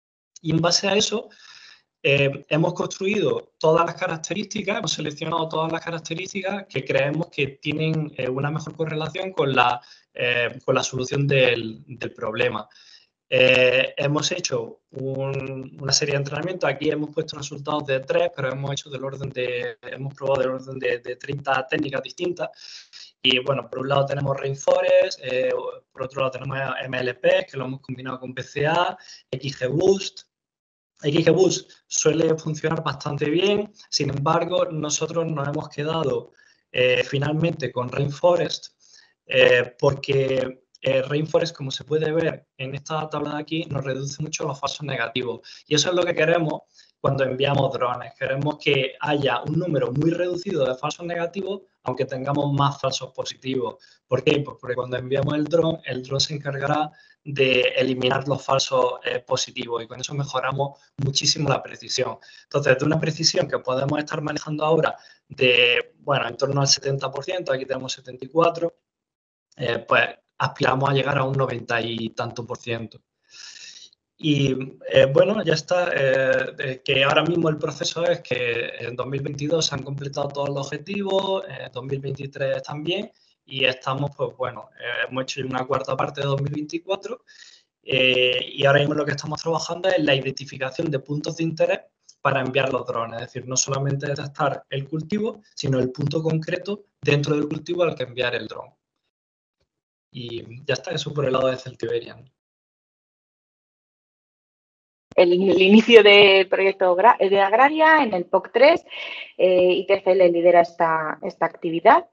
Y en base a eso, eh, hemos construido todas las características, hemos seleccionado todas las características que creemos que tienen eh, una mejor correlación con la, eh, con la solución del, del problema. Eh, hemos hecho un, una serie de entrenamientos. Aquí hemos puesto resultados de tres, pero hemos hecho del orden de, hemos probado del orden de, de treinta técnicas distintas. Y bueno, por un lado tenemos Rainforest, eh, por otro lado tenemos M L P, que lo hemos combinado con P C A, X G Boost. X G Boost suele funcionar bastante bien, sin embargo, nosotros nos hemos quedado eh, finalmente con Rainforest eh, porque Eh, Rainforest, como se puede ver en esta tabla de aquí, nos reduce mucho los falsos negativos. Y eso es lo que queremos cuando enviamos drones. Queremos que haya un número muy reducido de falsos negativos, aunque tengamos más falsos positivos. ¿Por qué? Pues porque cuando enviamos el dron, el dron se encargará de eliminar los falsos eh, positivos y con eso mejoramos muchísimo la precisión. Entonces, de una precisión que podemos estar manejando ahora de, bueno, en torno al setenta por ciento, aquí tenemos setenta y cuatro por ciento, eh, pues aspiramos a llegar a un noventa y tanto por ciento. Y eh, bueno, ya está, eh, que ahora mismo el proceso es que en dos mil veintidós se han completado todos los objetivos, en dos mil veintitrés también, y estamos, pues bueno, eh, hemos hecho una cuarta parte de dos mil veinticuatro, eh, y ahora mismo lo que estamos trabajando es la identificación de puntos de interés para enviar los drones, es decir, no solamente detectar el cultivo, sino el punto concreto dentro del cultivo al que enviar el dron. Y ya está, eso por el lado de Celtiberian. El, el inicio del proyecto de Agraria en el P O C tres, eh, I T C L lidera esta, esta actividad.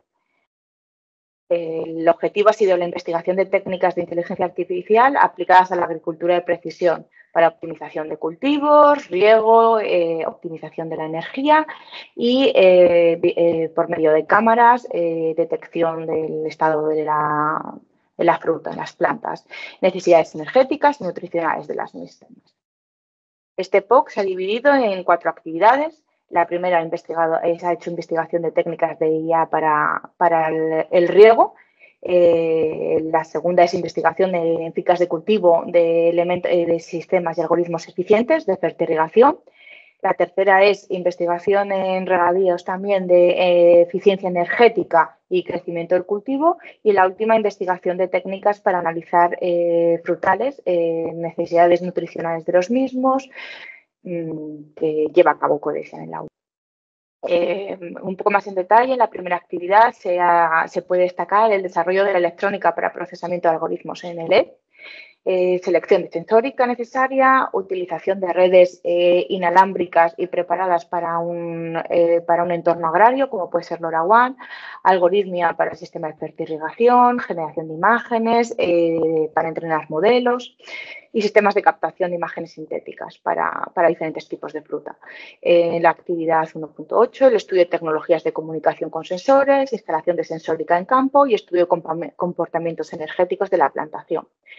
El objetivo ha sido la investigación de técnicas de inteligencia artificial aplicadas a la agricultura de precisión para optimización de cultivos, riego, eh, optimización de la energía y eh, eh, por medio de cámaras, eh, detección del estado de la, de la fruta, de las plantas, necesidades energéticas y nutricionales de las mismas. Este P O C se ha dividido en cuatro actividades. La primera ha, investigado, se ha hecho investigación de técnicas de I A para, para el, el riego. Eh, la segunda es investigación de eficaz de cultivo de, elementos, de sistemas y algoritmos eficientes de fertirrigación. La tercera es investigación en regadíos también de eh, eficiencia energética y crecimiento del cultivo. Y la última, investigación de técnicas para analizar eh, frutales, eh, necesidades nutricionales de los mismos, mmm, que lleva a cabo Codexia en el aula. Eh, un poco más en detalle, en la primera actividad se, ha, se puede destacar el desarrollo de la electrónica para procesamiento de algoritmos N L E, eh, selección sensórica necesaria, utilización de redes eh, inalámbricas y preparadas para un, eh, para un entorno agrario, como puede ser LoRaWAN, algoritmia para el sistema de fertirrigación, generación de imágenes eh, para entrenar modelos y sistemas de captación de imágenes sintéticas para, para diferentes tipos de fruta. En la actividad uno punto ocho, el estudio de tecnologías de comunicación con sensores, instalación de sensórica en campo y estudio de comportamientos energéticos de la plantación.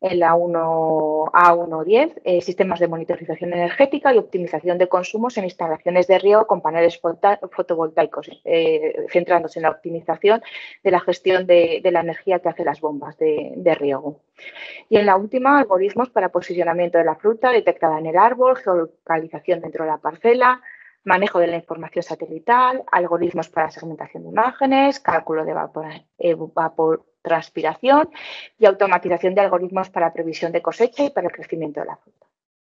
en la uno A uno diez, eh, sistemas de monitorización energética y optimización de consumos en instalaciones de riego con paneles fotovoltaicos, eh, centrándose en la optimización de la gestión de, de la energía que hacen las bombas de, de riego. Y en la última, algoritmos para posicionamiento de la fruta detectada en el árbol, geolocalización dentro de la parcela, manejo de la información satelital, algoritmos para segmentación de imágenes, cálculo de vapor, eh, evapotranspiración y automatización de algoritmos para previsión de cosecha y para el crecimiento de la fruta.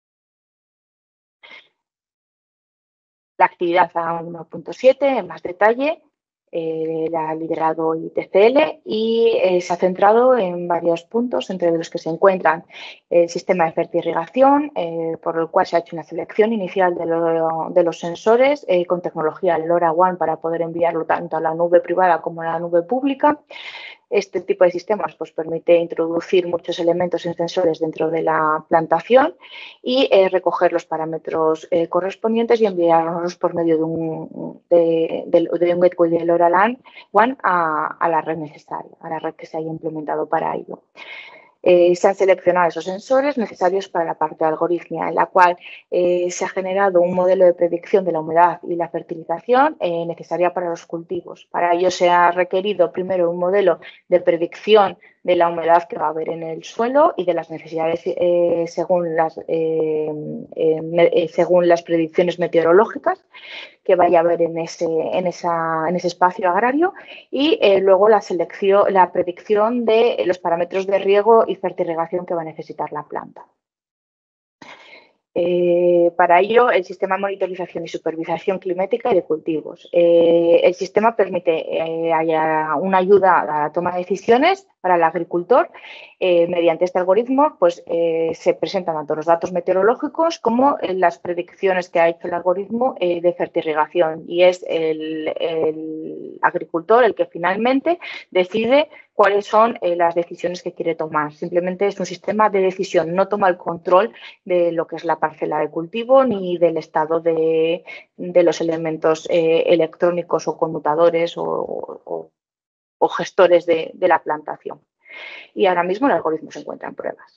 La actividad A uno punto siete, en más detalle, eh, la ha liderado I T C L y eh, se ha centrado en varios puntos, entre los que se encuentran el sistema de fertirrigación, eh, por el cual se ha hecho una selección inicial de, lo, de los sensores eh, con tecnología LoRaWAN para poder enviarlo tanto a la nube privada como a la nube pública. Este tipo de sistemas pues, permite introducir muchos elementos en sensores dentro de la plantación y eh, recoger los parámetros eh, correspondientes y enviarlos por medio de un, de, de, de un gateway de LoRaWAN a, a la red necesaria, a la red que se haya implementado para ello. Eh, se han seleccionado esos sensores necesarios para la parte de algoritmia, en la cual eh, se ha generado un modelo de predicción de la humedad y la fertilización eh, necesaria para los cultivos. Para ello se ha requerido primero un modelo de predicción de la humedad que va a haber en el suelo y de las necesidades eh, según, las, eh, eh, según las predicciones meteorológicas que vaya a haber en ese, en esa, en ese espacio agrario y eh, luego la selección, la predicción de los parámetros de riego y fertirrigación que va a necesitar la planta. Eh, para ello, el sistema de monitorización y supervisación climática y de cultivos. Eh, el sistema permite eh, haya una ayuda a la toma de decisiones para el agricultor. Eh, mediante este algoritmo pues, eh, se presentan tanto los datos meteorológicos como las predicciones que ha hecho el algoritmo eh, de fertirrigación. Y es el, el agricultor el que finalmente decide cuáles son eh, las decisiones que quiere tomar. Simplemente es un sistema de decisión, no toma el control de lo que es la parcela de cultivo ni del estado de, de los elementos eh, electrónicos o conmutadores o, o, o gestores de, de la plantación. Y ahora mismo el algoritmo se encuentra en pruebas.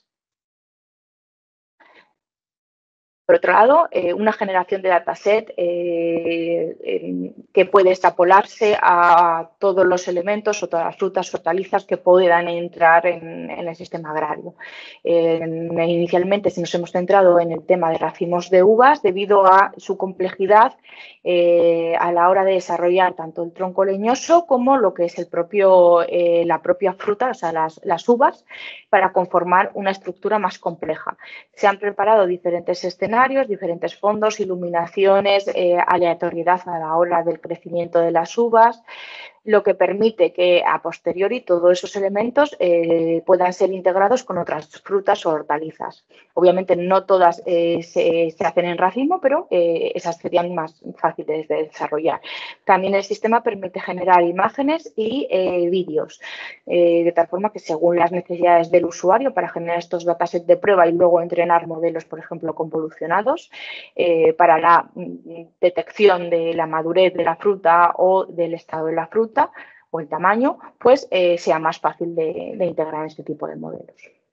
Por otro lado, eh, una generación de dataset eh, eh, que puede extrapolarse a todos los elementos o todas las frutas, hortalizas que puedan entrar en, en el sistema agrario. Eh, inicialmente nos hemos centrado en el tema de racimos de uvas debido a su complejidad eh, a la hora de desarrollar tanto el tronco leñoso como lo que es el propio, eh, la propia fruta, o sea, las, las uvas, para conformar una estructura más compleja. Se han preparado diferentes escenarios, diferentes fondos, iluminaciones, eh, aleatoriedad a la hora del crecimiento de las uvas, lo que permite que a posteriori todos esos elementos eh, puedan ser integrados con otras frutas o hortalizas. Obviamente no todas eh, se, se hacen en racimo, pero eh, esas serían más fáciles de desarrollar. También el sistema permite generar imágenes y eh, vídeos, eh, de tal forma que según las necesidades del usuario para generar estos datasets de prueba y luego entrenar modelos, por ejemplo, convolucionados, eh, para la detección de la madurez de la fruta o del estado de la fruta, o el tamaño, pues eh, sea más fácil de, de integrar en este tipo de modelos.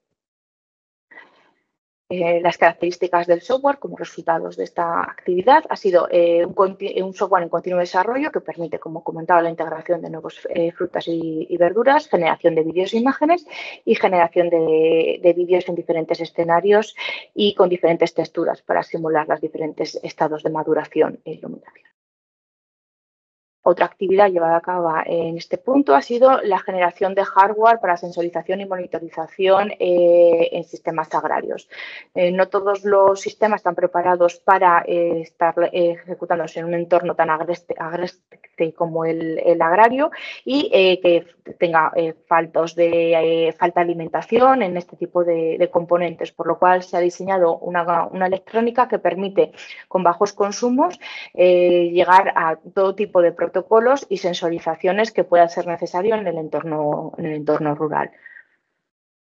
Eh, las características del software como resultados de esta actividad ha sido eh, un, un software en continuo desarrollo que permite, como comentaba, la integración de nuevas eh, frutas y, y verduras, generación de vídeos e imágenes y generación de, de vídeos en diferentes escenarios y con diferentes texturas para simular los diferentes estados de maduración e iluminación. Otra actividad llevada a cabo en este punto ha sido la generación de hardware para sensorización y monitorización eh, en sistemas agrarios. Eh, no todos los sistemas están preparados para eh, estar eh, ejecutándose en un entorno tan agreste, agreste como el, el agrario y eh, que tenga eh, faltos de eh, falta de alimentación en este tipo de, de componentes, por lo cual se ha diseñado una, una electrónica que permite con bajos consumos eh, llegar a todo tipo de protocolos y sensorizaciones que puedan ser necesarios en el entorno, en el entorno rural.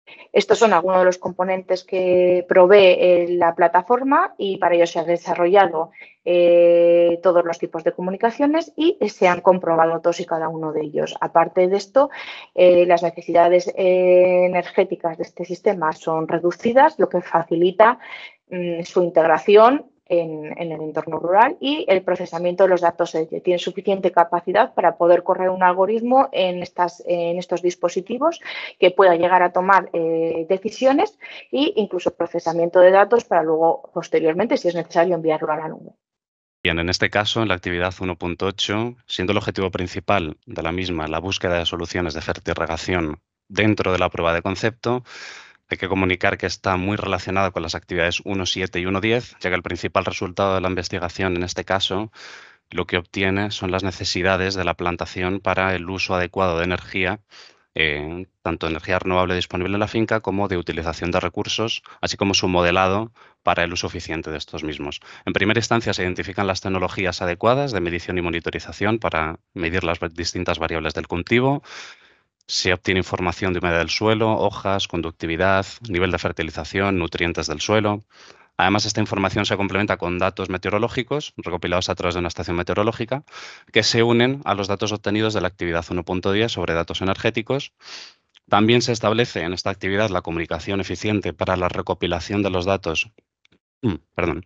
Estos son algunos de los componentes que provee eh, la plataforma y para ello se han desarrollado eh, todos los tipos de comunicaciones y se han comprobado todos y cada uno de ellos. Aparte de esto, eh, las necesidades eh, energéticas de este sistema son reducidas, lo que facilita mm, su integración En, en el entorno rural y el procesamiento de los datos. Tiene suficiente capacidad para poder correr un algoritmo en, estas, en estos dispositivos que pueda llegar a tomar eh, decisiones e incluso procesamiento de datos para luego, posteriormente, si es necesario, enviarlo a la nube. Bien, en este caso, en la actividad uno punto ocho, siendo el objetivo principal de la misma la búsqueda de soluciones de fertirrigación dentro de la prueba de concepto, hay que comunicar que está muy relacionada con las actividades uno punto siete y uno punto diez, ya que el principal resultado de la investigación en este caso lo que obtiene son las necesidades de la plantación para el uso adecuado de energía, eh, tanto energía renovable disponible en la finca como de utilización de recursos, así como su modelado para el uso eficiente de estos mismos. En primera instancia se identifican las tecnologías adecuadas de medición y monitorización para medir las distintas variables del cultivo. Se obtiene información de humedad del suelo, hojas, conductividad, nivel de fertilización, nutrientes del suelo. Además, esta información se complementa con datos meteorológicos recopilados a través de una estación meteorológica que se unen a los datos obtenidos de la actividad uno punto diez sobre datos energéticos. También se establece en esta actividad la comunicación eficiente para la recopilación de los datos perdón,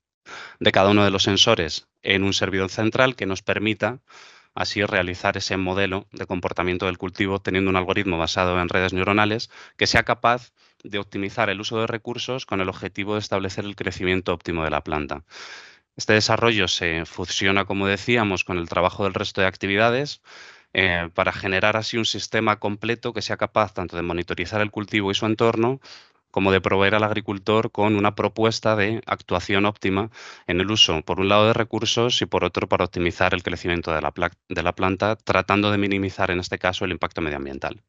de cada uno de los sensores en un servidor central que nos permita así realizar ese modelo de comportamiento del cultivo teniendo un algoritmo basado en redes neuronales que sea capaz de optimizar el uso de recursos con el objetivo de establecer el crecimiento óptimo de la planta. Este desarrollo se fusiona, como decíamos, con el trabajo del resto de actividades eh, para generar así un sistema completo que sea capaz tanto de monitorizar el cultivo y su entorno como de proveer al agricultor con una propuesta de actuación óptima en el uso, por un lado, de recursos y por otro, para optimizar el crecimiento de la, de la planta, tratando de minimizar, en este caso, el impacto medioambiental.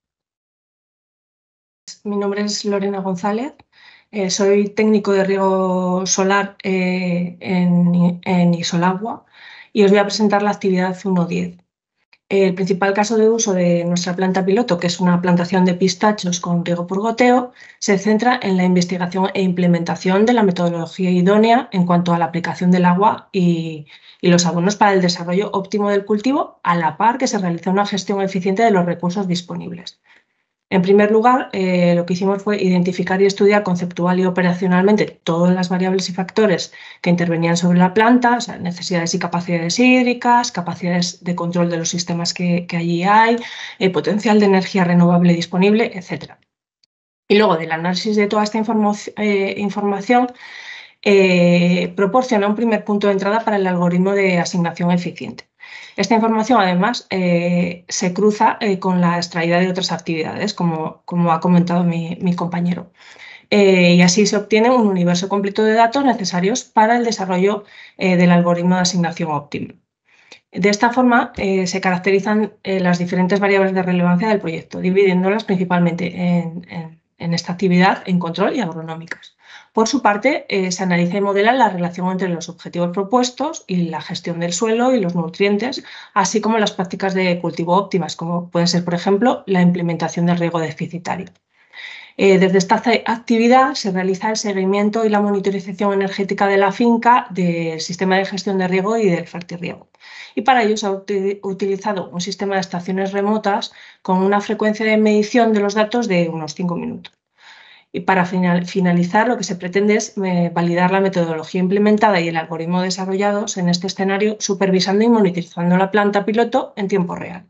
Mi nombre es Lorena González, eh, soy técnico de riego solar eh, en, en Isolagua y os voy a presentar la actividad uno punto diez. El principal caso de uso de nuestra planta piloto, que es una plantación de pistachos con riego por goteo, se centra en la investigación e implementación de la metodología idónea en cuanto a la aplicación del agua y, y los abonos para el desarrollo óptimo del cultivo, a la par que se realiza una gestión eficiente de los recursos disponibles. En primer lugar, eh, lo que hicimos fue identificar y estudiar conceptual y operacionalmente todas las variables y factores que intervenían sobre la planta, o sea, necesidades y capacidades hídricas, capacidades de control de los sistemas que, que allí hay, eh, potencial de energía renovable disponible, etcétera. Y luego del análisis de toda esta informo eh, información, eh, proporciona un primer punto de entrada para el algoritmo de asignación eficiente. Esta información, además, eh, se cruza eh, con la extraída de otras actividades, como, como ha comentado mi, mi compañero. Eh, y así se obtiene un universo completo de datos necesarios para el desarrollo eh, del algoritmo de asignación óptima. De esta forma, eh, se caracterizan eh, las diferentes variables de relevancia del proyecto, dividiéndolas principalmente en, en, en esta actividad, en control y agronómicas. Por su parte, eh, se analiza y modela la relación entre los objetivos propuestos y la gestión del suelo y los nutrientes, así como las prácticas de cultivo óptimas, como pueden ser, por ejemplo, la implementación del riego deficitario. Eh, desde esta actividad se realiza el seguimiento y la monitorización energética de la finca, del sistema de gestión de riego y del fertirriego. Y para ello se ha uti utilizado un sistema de estaciones remotas con una frecuencia de medición de los datos de unos cinco minutos. Y para final, finalizar, lo que se pretende es eh, validar la metodología implementada y el algoritmo desarrollados en este escenario, supervisando y monitorizando la planta piloto en tiempo real.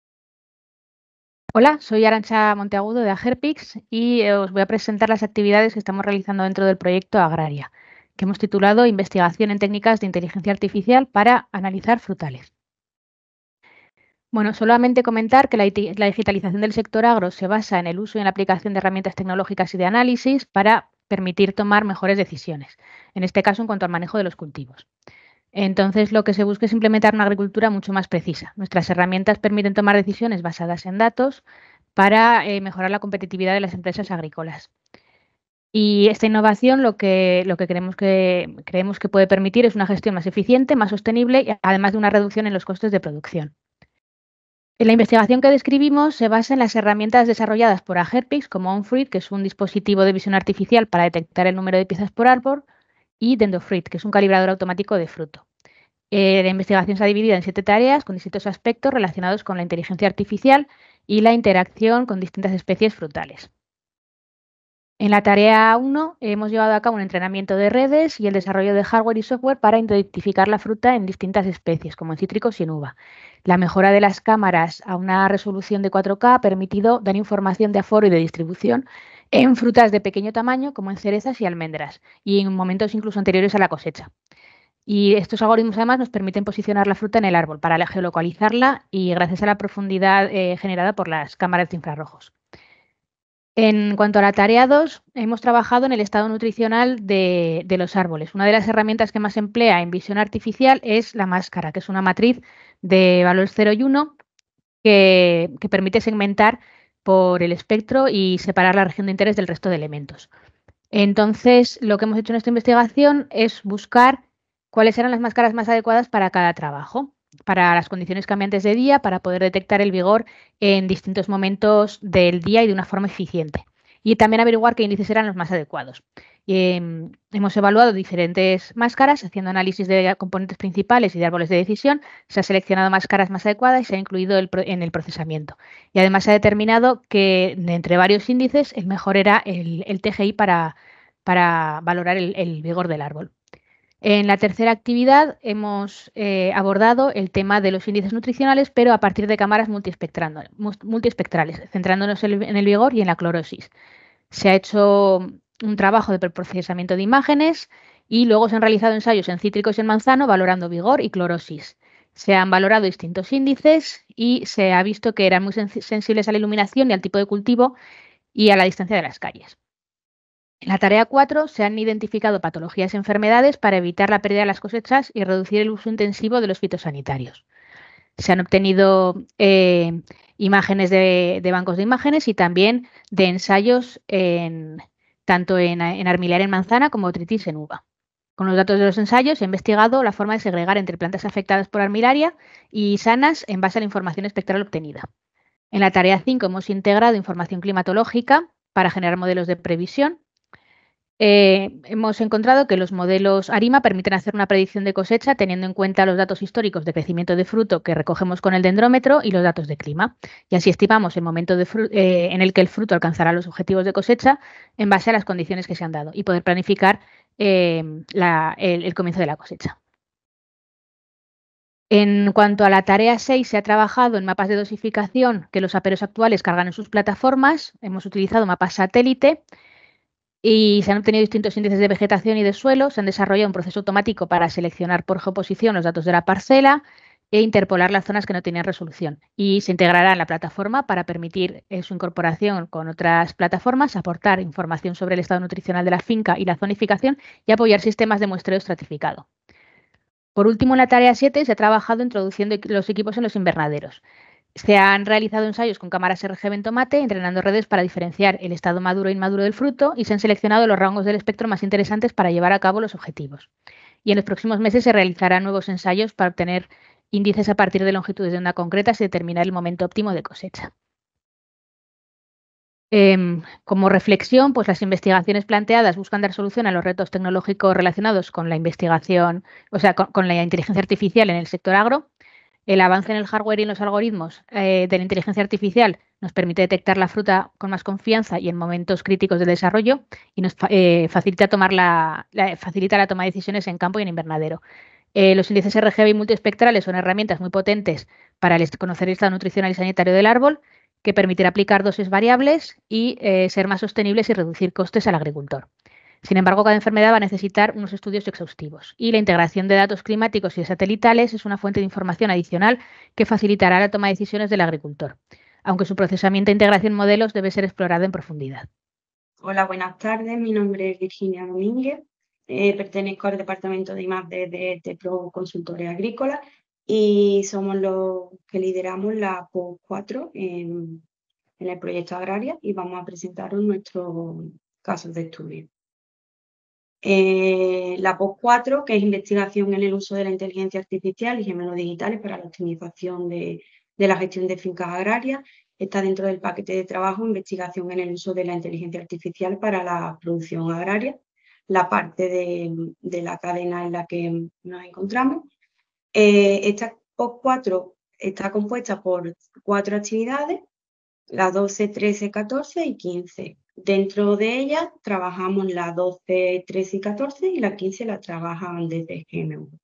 Hola, soy Arantxa Monteagudo de Agerpix y eh, os voy a presentar las actividades que estamos realizando dentro del proyecto Agraria, que hemos titulado Investigación en técnicas de inteligencia artificial para analizar frutales. Bueno, solamente comentar que la, la digitalización del sector agro se basa en el uso y en la aplicación de herramientas tecnológicas y de análisis para permitir tomar mejores decisiones, en este caso en cuanto al manejo de los cultivos. Entonces, lo que se busca es implementar una agricultura mucho más precisa. Nuestras herramientas permiten tomar decisiones basadas en datos para eh, mejorar la competitividad de las empresas agrícolas. Y esta innovación lo que, lo que, creemos que creemos que puede permitir es una gestión más eficiente, más sostenible y además de una reducción en los costes de producción. La investigación que describimos se basa en las herramientas desarrolladas por Agerpix, como OnFruit, que es un dispositivo de visión artificial para detectar el número de piezas por árbol, y Dendrofruit, que es un calibrador automático de fruto. Eh, la investigación se ha dividido en siete tareas con distintos aspectos relacionados con la inteligencia artificial y la interacción con distintas especies frutales. En la tarea uno hemos llevado a cabo un entrenamiento de redes y el desarrollo de hardware y software para identificar la fruta en distintas especies, como en cítricos y en uva. La mejora de las cámaras a una resolución de cuatro K ha permitido dar información de aforo y de distribución en frutas de pequeño tamaño, como en cerezas y almendras, y en momentos incluso anteriores a la cosecha. Y estos algoritmos además nos permiten posicionar la fruta en el árbol para geolocalizarla y gracias a la profundidad eh, generada por las cámaras de infrarrojos. En cuanto a la tarea dos, hemos trabajado en el estado nutricional de, de los árboles. Una de las herramientas que más se emplea en visión artificial es la máscara, que es una matriz de valores cero y uno que, que permite segmentar por el espectro y separar la región de interés del resto de elementos. Entonces, lo que hemos hecho en esta investigación es buscar cuáles eran las máscaras más adecuadas para cada trabajo, para las condiciones cambiantes de día, para poder detectar el vigor en distintos momentos del día y de una forma eficiente. Y también averiguar qué índices eran los más adecuados. Eh, hemos evaluado diferentes máscaras, haciendo análisis de componentes principales y de árboles de decisión. Se han seleccionado máscaras más adecuadas y se ha incluido el, en el procesamiento. Y además se ha determinado que de entre varios índices el mejor era el, el T G I para, para valorar el, el vigor del árbol. En la tercera actividad hemos eh, abordado el tema de los índices nutricionales, pero a partir de cámaras multiespectrales, centrándonos en el vigor y en la clorosis. Se ha hecho un trabajo de preprocesamiento de imágenes y luego se han realizado ensayos en cítricos y en manzano valorando vigor y clorosis. Se han valorado distintos índices y se ha visto que eran muy sensibles a la iluminación y al tipo de cultivo y a la distancia de las calles. En la tarea cuatro se han identificado patologías y enfermedades para evitar la pérdida de las cosechas y reducir el uso intensivo de los fitosanitarios. Se han obtenido eh, imágenes de, de bancos de imágenes y también de ensayos en, tanto en, en armillaria en manzana como otritis en uva. Con los datos de los ensayos he investigado la forma de segregar entre plantas afectadas por armillaria y sanas en base a la información espectral obtenida. En la tarea cinco hemos integrado información climatológica para generar modelos de previsión. Eh, hemos encontrado que los modelos ARIMA permiten hacer una predicción de cosecha teniendo en cuenta los datos históricos de crecimiento de fruto que recogemos con el dendrómetro y los datos de clima. Y así estimamos el momento de eh, en el que el fruto alcanzará los objetivos de cosecha en base a las condiciones que se han dado y poder planificar eh, la, el, el comienzo de la cosecha. En cuanto a la tarea seis, se ha trabajado en mapas de dosificación que los aperos actuales cargan en sus plataformas. Hemos utilizado mapas satélite y se han obtenido distintos índices de vegetación y de suelo. Se han desarrollado un proceso automático para seleccionar por geoposición los datos de la parcela e interpolar las zonas que no tenían resolución. Y se integrará en la plataforma para permitir eh, su incorporación con otras plataformas, aportar información sobre el estado nutricional de la finca y la zonificación y apoyar sistemas de muestreo estratificado. Por último, en la tarea siete se ha trabajado introduciendo los equipos en los invernaderos. Se han realizado ensayos con cámaras R G B en tomate, entrenando redes para diferenciar el estado maduro e inmaduro del fruto y se han seleccionado los rangos del espectro más interesantes para llevar a cabo los objetivos. Y en los próximos meses se realizarán nuevos ensayos para obtener índices a partir de longitudes de onda concretas y determinar el momento óptimo de cosecha. Eh, como reflexión, pues las investigaciones planteadas buscan dar solución a los retos tecnológicos relacionados con la investigación, o sea, con, con la inteligencia artificial en el sector agro. El avance en el hardware y en los algoritmos eh, de la inteligencia artificial nos permite detectar la fruta con más confianza y en momentos críticos del desarrollo y nos eh, facilita, tomar la, la, facilita la toma de decisiones en campo y en invernadero. Eh, los índices R G B y multiespectrales son herramientas muy potentes para el, conocer el estado nutricional y sanitario del árbol, que permitirá aplicar dosis variables y eh, ser más sostenibles y reducir costes al agricultor. Sin embargo, cada enfermedad va a necesitar unos estudios exhaustivos y la integración de datos climáticos y satelitales es una fuente de información adicional que facilitará la toma de decisiones del agricultor, aunque su procesamiento e integración en modelos debe ser explorado en profundidad. Hola, buenas tardes. Mi nombre es Virginia Domínguez. Eh, pertenezco al departamento de I más D de TEPRO Consultores Agrícolas y somos los que lideramos la P O C cuatro en, en el proyecto Agraria y vamos a presentaros nuestros casos de estudio. Eh, la P O C cuatro, que es investigación en el uso de la inteligencia artificial y gemelos digitales para la optimización de, de la gestión de fincas agrarias. Está dentro del paquete de trabajo investigación en el uso de la inteligencia artificial para la producción agraria, la parte de, de la cadena en la que nos encontramos. Eh, esta P O C cuatro está compuesta por cuatro actividades, las doce, trece, catorce y quince. Dentro de ellas trabajamos las doce, trece y catorce y las quince las trabajan desde G M U.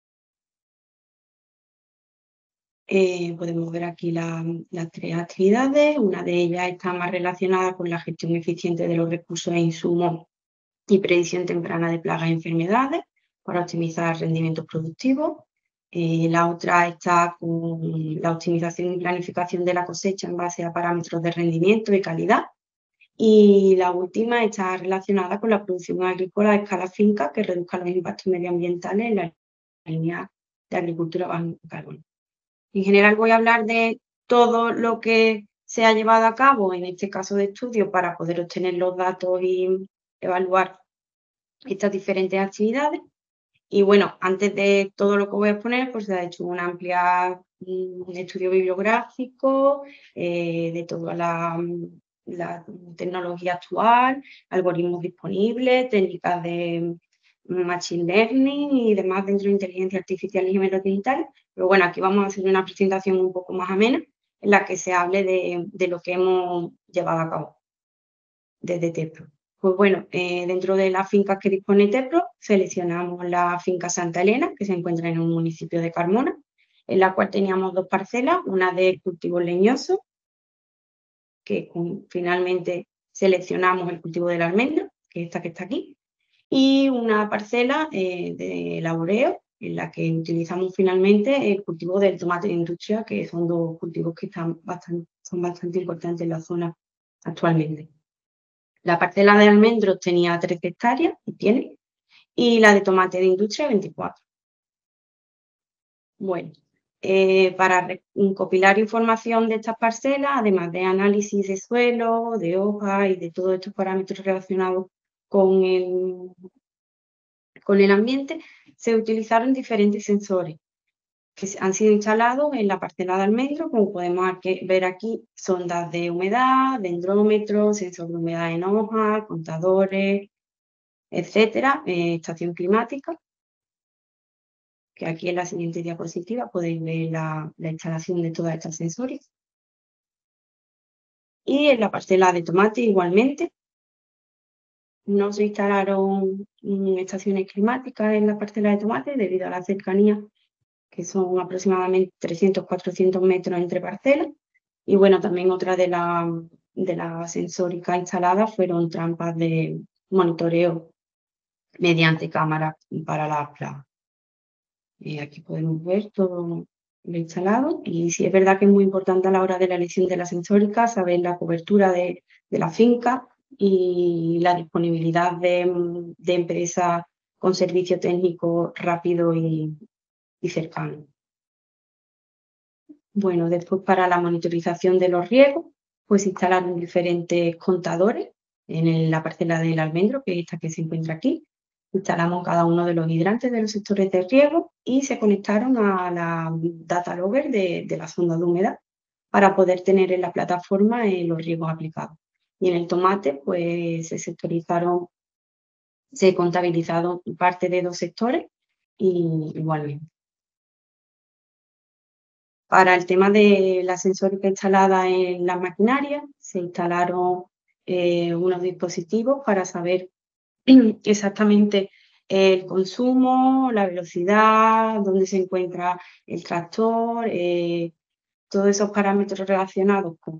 Eh, podemos ver aquí la, las tres actividades. Una de ellas está más relacionada con la gestión eficiente de los recursos e insumos y predicción temprana de plagas y enfermedades para optimizar rendimientos productivos. Eh, la otra está con la optimización y planificación de la cosecha en base a parámetros de rendimiento y calidad. Y la última está relacionada con la producción agrícola a escala finca que reduzca los impactos medioambientales en la línea de agricultura baja en carbono. En general voy a hablar de todo lo que se ha llevado a cabo en este caso de estudio para poder obtener los datos y evaluar estas diferentes actividades. Y bueno, antes de todo lo que voy a exponer, pues se ha hecho un amplio un estudio bibliográfico eh, de toda la, la tecnología actual, algoritmos disponibles, técnicas de machine learning y demás dentro de inteligencia artificial y gemelos digitales. Pero bueno, aquí vamos a hacer una presentación un poco más amena en la que se hable de, de lo que hemos llevado a cabo desde TEPRO. Pues bueno, eh, dentro de las fincas que dispone TEPRO, seleccionamos la finca Santa Elena, que se encuentra en un municipio de Carmona, en la cual teníamos dos parcelas, una de cultivos leñosos, que con, finalmente seleccionamos el cultivo del almendro, que es esta que está aquí, y una parcela eh, de laboreo, en la que utilizamos finalmente el cultivo del tomate de industria, que son dos cultivos que están bastante, son bastante importantes en la zona actualmente. La parcela de almendros tenía tres hectáreas, y tiene, y la de tomate de industria veinticuatro. Bueno, eh, para recopilar información de estas parcelas, además de análisis de suelo, de hojas y de todos estos parámetros relacionados con el, con el ambiente, se utilizaron diferentes sensores que han sido instalados en la parcela de almendro, como podemos ver aquí, sondas de humedad, dendrómetros, sensor de humedad en hojas, contadores, etcétera, eh, estación climática, que aquí en la siguiente diapositiva podéis ver la, la instalación de todas estas sensores. Y en la parcela de tomate igualmente, no se instalaron estaciones climáticas en la parcela de tomate debido a la cercanía, que son aproximadamente trescientos, cuatrocientos metros entre parcelas. Y bueno, también otra de la, de la sensórica instalada fueron trampas de monitoreo mediante cámaras para las plagas. Y aquí podemos ver todo lo instalado. Y sí es verdad que es muy importante a la hora de la elección de la sensórica saber la cobertura de, de la finca y la disponibilidad de, de empresas con servicio técnico rápido y, y cercano. Bueno, después para la monitorización de los riegos, pues instalaron diferentes contadores en la parcela del almendro, que es esta que se encuentra aquí. Instalamos cada uno de los hidrantes de los sectores de riego y se conectaron a la data logger de, de la sonda de humedad para poder tener en la plataforma eh, los riegos aplicados. Y en el tomate, pues se sectorizaron, se contabilizaron parte de dos sectores y igualmente. Para el tema de la sensórica instalada en las maquinarias, se instalaron eh, unos dispositivos para saber exactamente el consumo, la velocidad, dónde se encuentra el tractor, eh, todos esos parámetros relacionados con,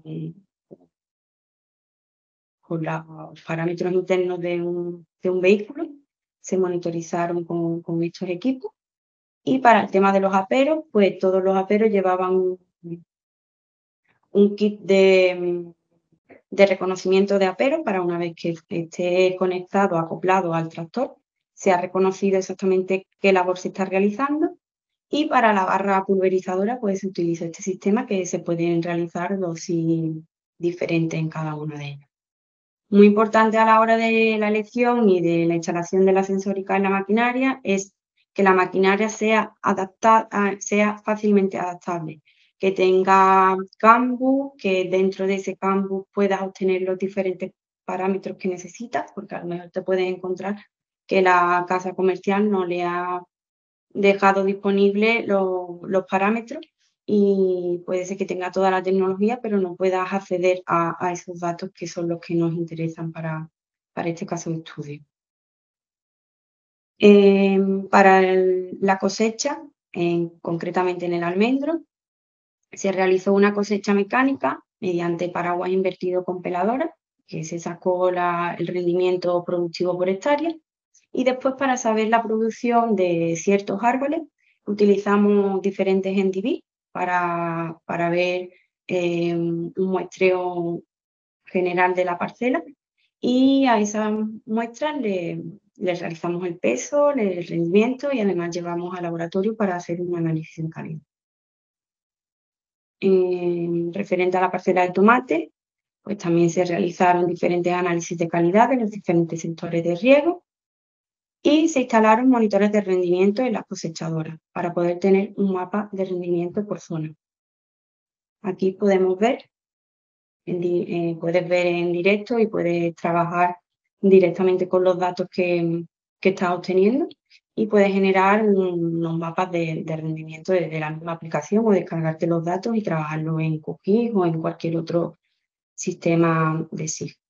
con los parámetros internos de un, de un vehículo, se monitorizaron con, con estos equipos. Y para el tema de los aperos, pues todos los aperos llevaban un, un kit de, de reconocimiento de apero para una vez que esté conectado, acoplado al tractor, se ha reconocido exactamente qué labor se está realizando. Y para la barra pulverizadora, pues se utiliza este sistema que se pueden realizar dosis diferentes en cada una de ellas. Muy importante a la hora de la elección y de la instalación de la sensórica en la maquinaria es que la maquinaria sea, adaptada, sea fácilmente adaptable. que tenga Canvas, que dentro de ese Canvas puedas obtener los diferentes parámetros que necesitas, porque a lo mejor te puedes encontrar que la casa comercial no le ha dejado disponible los, los parámetros y puede ser que tenga toda la tecnología, pero no puedas acceder a, a esos datos que son los que nos interesan para, para este caso de estudio. Eh, para el, la cosecha, en, concretamente en el almendro, se realizó una cosecha mecánica mediante paraguas invertido con peladora, que se sacó la, el rendimiento productivo por hectárea. Y después, para saber la producción de ciertos árboles, utilizamos diferentes N D V para, para ver eh, un muestreo general de la parcela. Y a esas muestras le, le realizamos el peso, el rendimiento y además llevamos al laboratorio para hacer un análisis en calidad. En referente a la parcela de tomate, pues también se realizaron diferentes análisis de calidad en los diferentes sectores de riego y se instalaron monitores de rendimiento en las cosechadoras para poder tener un mapa de rendimiento por zona. Aquí podemos ver, en, eh, puedes ver en directo y puedes trabajar directamente con los datos que, que estás obteniendo y puedes generar un, unos mapas de, de rendimiento desde la misma aplicación o descargarte los datos y trabajarlos en QGIS o en cualquier otro sistema de S I G.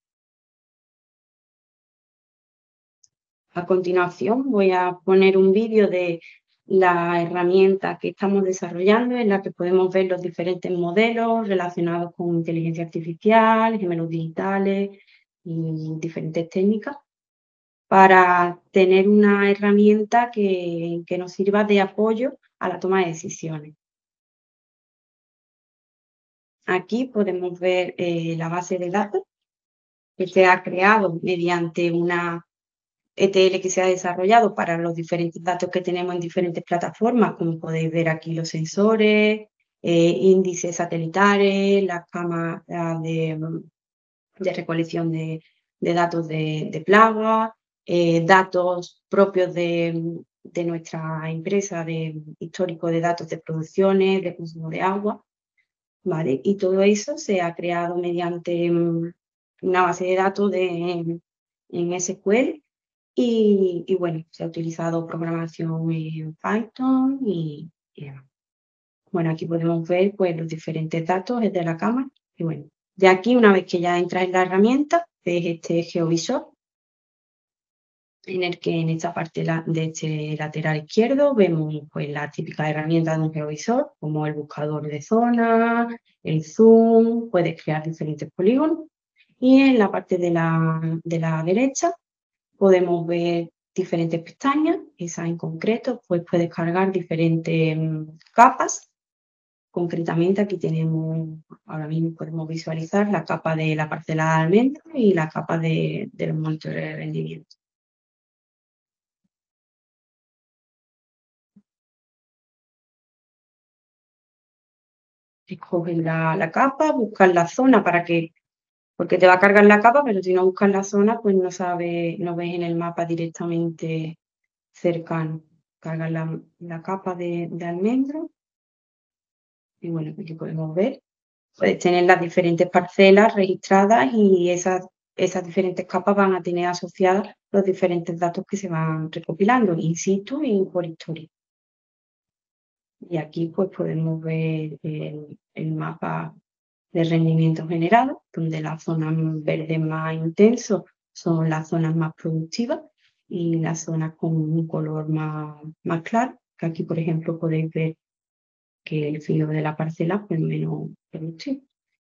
A continuación voy a poner un vídeo de la herramienta que estamos desarrollando en la que podemos ver los diferentes modelos relacionados con inteligencia artificial, gemelos digitales y diferentes técnicas para tener una herramienta que, que nos sirva de apoyo a la toma de decisiones. Aquí podemos ver eh, la base de datos que se ha creado mediante una E T L que se ha desarrollado para los diferentes datos que tenemos en diferentes plataformas, como podéis ver aquí los sensores, eh, índices satelitales, las cámaras de, de recolección de, de datos de, de plagas, eh, datos propios de, de nuestra empresa, de histórico de datos de producciones, de consumo de agua, ¿vale? Y todo eso se ha creado mediante una base de datos de, en S Q L. Y, y bueno, se ha utilizado programación en Python y, y bueno, aquí podemos ver pues los diferentes datos de la cámara. Y bueno, de aquí, una vez que ya entras en la herramienta, ves este geovisor, en el que en esta parte de este lateral izquierdo vemos pues la típica herramienta de un geovisor, como el buscador de zona, el zoom, puedes crear diferentes polígonos. Y en la parte de la, de la derecha podemos ver diferentes pestañas, esa en concreto, pues puedes cargar diferentes capas. Concretamente aquí tenemos, ahora mismo podemos visualizar la capa de la parcela de almendro y la capa de, de los monitores de rendimiento. Escoges la, la capa, buscas la zona para que, porque te va a cargar la capa, pero si no buscas la zona, pues no sabes, no ves en el mapa directamente cercano. Cargas la, la capa de, de almendro. Y bueno, aquí podemos ver, puedes tener las diferentes parcelas registradas y esas, esas diferentes capas van a tener asociadas los diferentes datos que se van recopilando, in situ y por historia. Y aquí pues podemos ver el, el mapa de rendimiento generado, donde las zonas verdes más intensos son las zonas más productivas y las zonas con un color más, más claro, que aquí por ejemplo podéis ver que el filo de la parcela es menos productivo.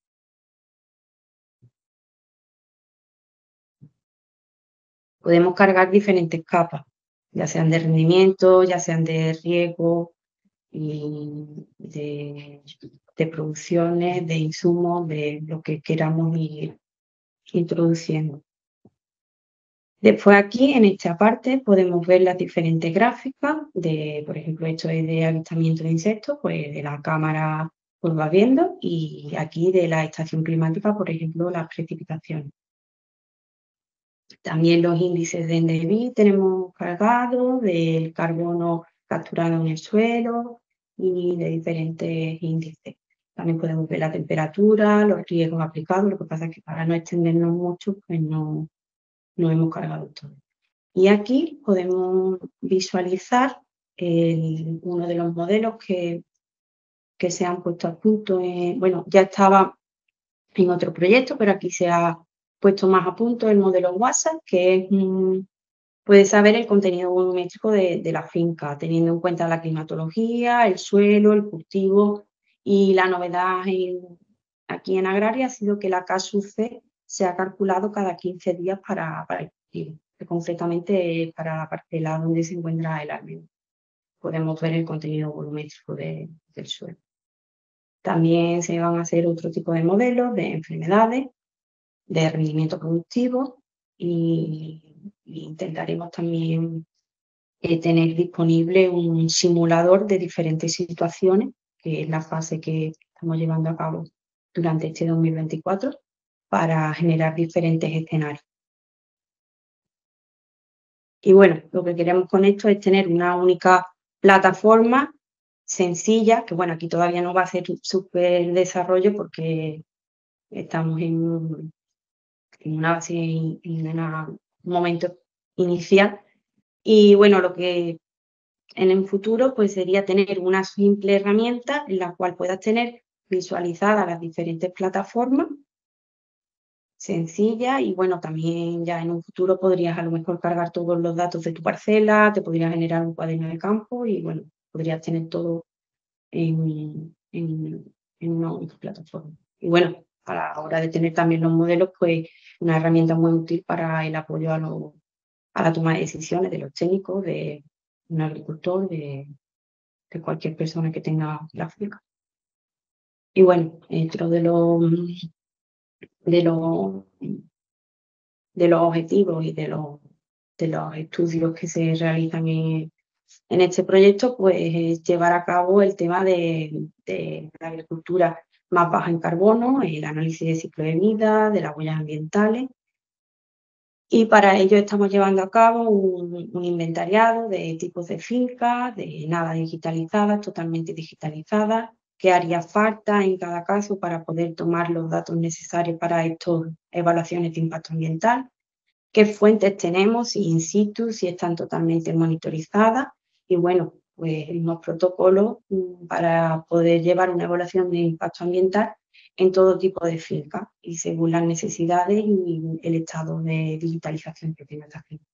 Podemos cargar diferentes capas, ya sean de rendimiento, ya sean de riego, y de, de producciones, de insumos, de lo que queramos ir introduciendo. Después aquí, en esta parte, podemos ver las diferentes gráficas de, por ejemplo, esto es de avistamiento de insectos, pues de la cámara pues va viendo, y aquí de la estación climática, por ejemplo, las precipitaciones. También los índices de N D V I tenemos cargados, del carbono capturado en el suelo, y de diferentes índices. También podemos ver la temperatura, los riesgos aplicados, lo que pasa es que para no extendernos mucho, pues no, no hemos cargado todo. Y aquí podemos visualizar el, uno de los modelos que, que se han puesto a punto. En, bueno, ya estaba en otro proyecto, pero aquí se ha puesto más a punto el modelo WASA, que es, mm, puede saber el contenido volumétrico de, de la finca, teniendo en cuenta la climatología, el suelo, el cultivo, y la novedad en, aquí en Agraria ha sido que la K S U C se ha calculado cada quince días para, para el cultivo, que concretamente para la parcela donde se encuentra el almendro. Podemos ver el contenido volumétrico de, del suelo. También se van a hacer otro tipo de modelos de enfermedades, de rendimiento productivo y, y intentaremos también eh, tener disponible un simulador de diferentes situaciones, que es la fase que estamos llevando a cabo durante este dos mil veinticuatro, para generar diferentes escenarios. Y bueno, lo que queremos con esto es tener una única plataforma sencilla, que bueno, aquí todavía no va a ser súper desarrollo porque estamos en, en una base, en, en un momento inicial. Y bueno, lo que en el futuro pues sería tener una simple herramienta en la cual puedas tener visualizadas las diferentes plataformas, sencilla, y bueno, también ya en un futuro podrías a lo mejor cargar todos los datos de tu parcela, te podrías generar un cuaderno de campo y bueno, podrías tener todo en, en, en una única plataforma. Y bueno, a la hora de tener también los modelos, pues una herramienta muy útil para el apoyo a, lo, a la toma de decisiones de los técnicos, de un agricultor, de, de cualquier persona que tenga la finca. Y bueno, dentro de los de los de los objetivos y de los, de los estudios que se realizan en, en este proyecto, pues es llevar a cabo el tema de, de la agricultura más baja en carbono, el análisis de ciclo de vida, de las huellas ambientales. Y para ello estamos llevando a cabo un, un inventariado de tipos de fincas, de nada digitalizadas, totalmente digitalizadas, qué haría falta en cada caso para poder tomar los datos necesarios para estas evaluaciones de impacto ambiental, qué fuentes tenemos, si in situ, si están totalmente monitorizadas, y bueno, pues unos protocolos para poder llevar una evaluación de impacto ambiental en todo tipo de fincas y según las necesidades y el estado de digitalización que tiene esta finca.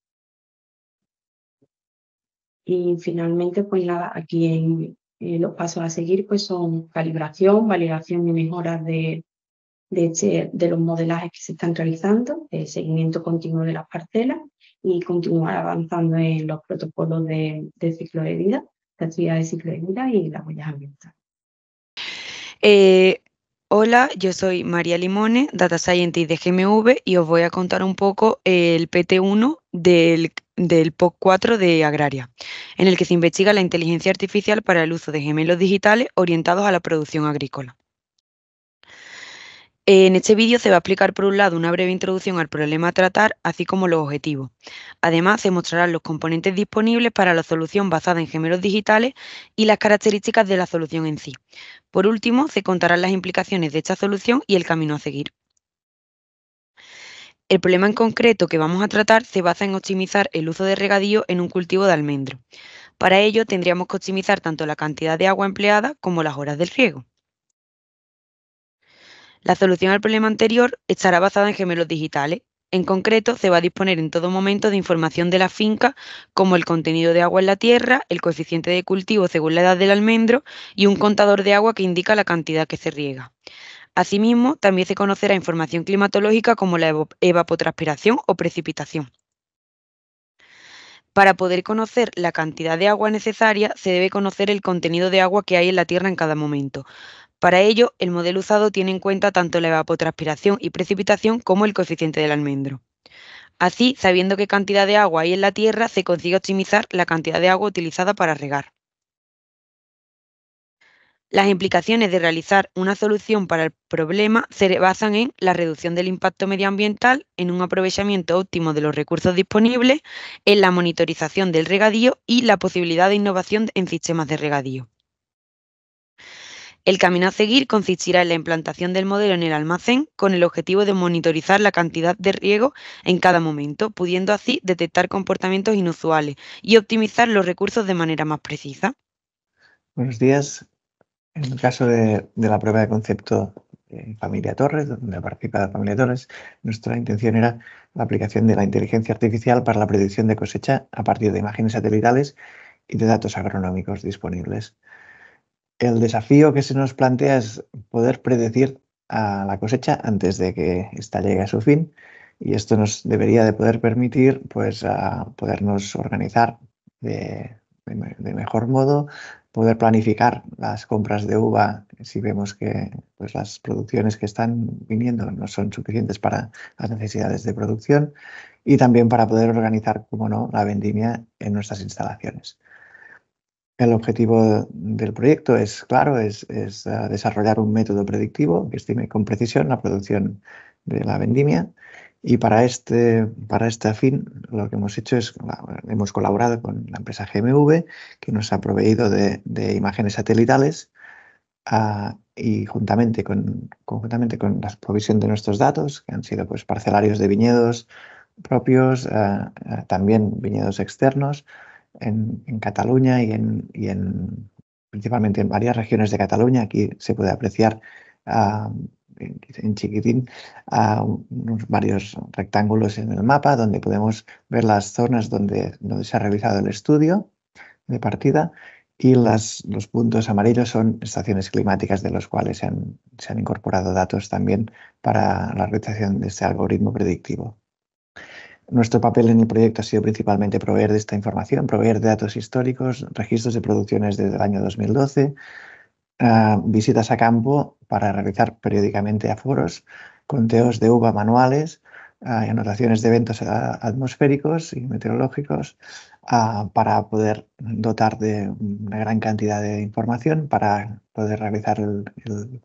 Y finalmente, pues nada, aquí en, en los pasos a seguir pues son calibración, validación y mejoras de, de, este, de los modelajes que se están realizando, el seguimiento continuo de las parcelas y continuar avanzando en los protocolos de, de ciclo de vida, de actividad de ciclo de vida y las huellas ambientales. Eh, hola, yo soy María Limone, Data Scientist de G M V, y os voy a contar un poco el P T uno del, del P O C cuatro de Agraria, en el que se investiga la inteligencia artificial para el uso de gemelos digitales orientados a la producción agrícola. En este vídeo se va a explicar por un lado una breve introducción al problema a tratar, así como los objetivos. Además, se mostrarán los componentes disponibles para la solución basada en gemelos digitales y las características de la solución en sí. Por último, se contarán las implicaciones de esta solución y el camino a seguir. El problema en concreto que vamos a tratar se basa en optimizar el uso de regadío en un cultivo de almendro. Para ello, tendríamos que optimizar tanto la cantidad de agua empleada como las horas del riego. La solución al problema anterior estará basada en gemelos digitales. En concreto, se va a disponer en todo momento de información de la finca, como el contenido de agua en la tierra, el coeficiente de cultivo según la edad del almendro y un contador de agua que indica la cantidad que se riega. Asimismo, también se conocerá información climatológica como la evapotranspiración o precipitación. Para poder conocer la cantidad de agua necesaria, se debe conocer el contenido de agua que hay en la tierra en cada momento. Para ello, el modelo usado tiene en cuenta tanto la evapotranspiración y precipitación como el coeficiente del almendro. Así, sabiendo qué cantidad de agua hay en la tierra, se consigue optimizar la cantidad de agua utilizada para regar. Las implicaciones de realizar una solución para el problema se basan en la reducción del impacto medioambiental, en un aprovechamiento óptimo de los recursos disponibles, en la monitorización del regadío y la posibilidad de innovación en sistemas de regadío. El camino a seguir consistirá en la implantación del modelo en el almacén con el objetivo de monitorizar la cantidad de riego en cada momento, pudiendo así detectar comportamientos inusuales y optimizar los recursos de manera más precisa. Buenos días. En el caso de, de la prueba de concepto en Familia Torres, donde ha participado la Familia Torres, nuestra intención era la aplicación de la inteligencia artificial para la predicción de cosecha a partir de imágenes satelitales y de datos agronómicos disponibles. El desafío que se nos plantea es poder predecir a la cosecha antes de que ésta llegue a su fin, y esto nos debería de poder permitir pues, a podernos organizar de, de, de mejor modo, poder planificar las compras de uva si vemos que pues, las producciones que están viniendo no son suficientes para las necesidades de producción, y también para poder organizar, como no, la vendimia en nuestras instalaciones. El objetivo del proyecto es, claro, es, es uh, desarrollar un método predictivo que estime con precisión la producción de la vendimia, y para este, para este fin lo que hemos hecho es, hemos colaborado con la empresa G M V, que nos ha proveído de, de imágenes satelitales uh, y juntamente con, conjuntamente con la provisión de nuestros datos, que han sido pues, parcelarios de viñedos propios, uh, uh, también viñedos externos, En, en Cataluña y, en, y en, principalmente en varias regiones de Cataluña. Aquí se puede apreciar uh, en, en chiquitín uh, unos varios rectángulos en el mapa donde podemos ver las zonas donde, donde se ha realizado el estudio de partida, y las, los puntos amarillos son estaciones climáticas de los cuales se han, se han incorporado datos también para la realización de este algoritmo predictivo. Nuestro papel en el proyecto ha sido principalmente proveer de esta información, proveer de datos históricos, registros de producciones desde el año dos mil doce, uh, visitas a campo para realizar periódicamente aforos, conteos de uva manuales, uh, y anotaciones de eventos atmosféricos y meteorológicos, uh, para poder dotar de una gran cantidad de información para poder realizar el, el,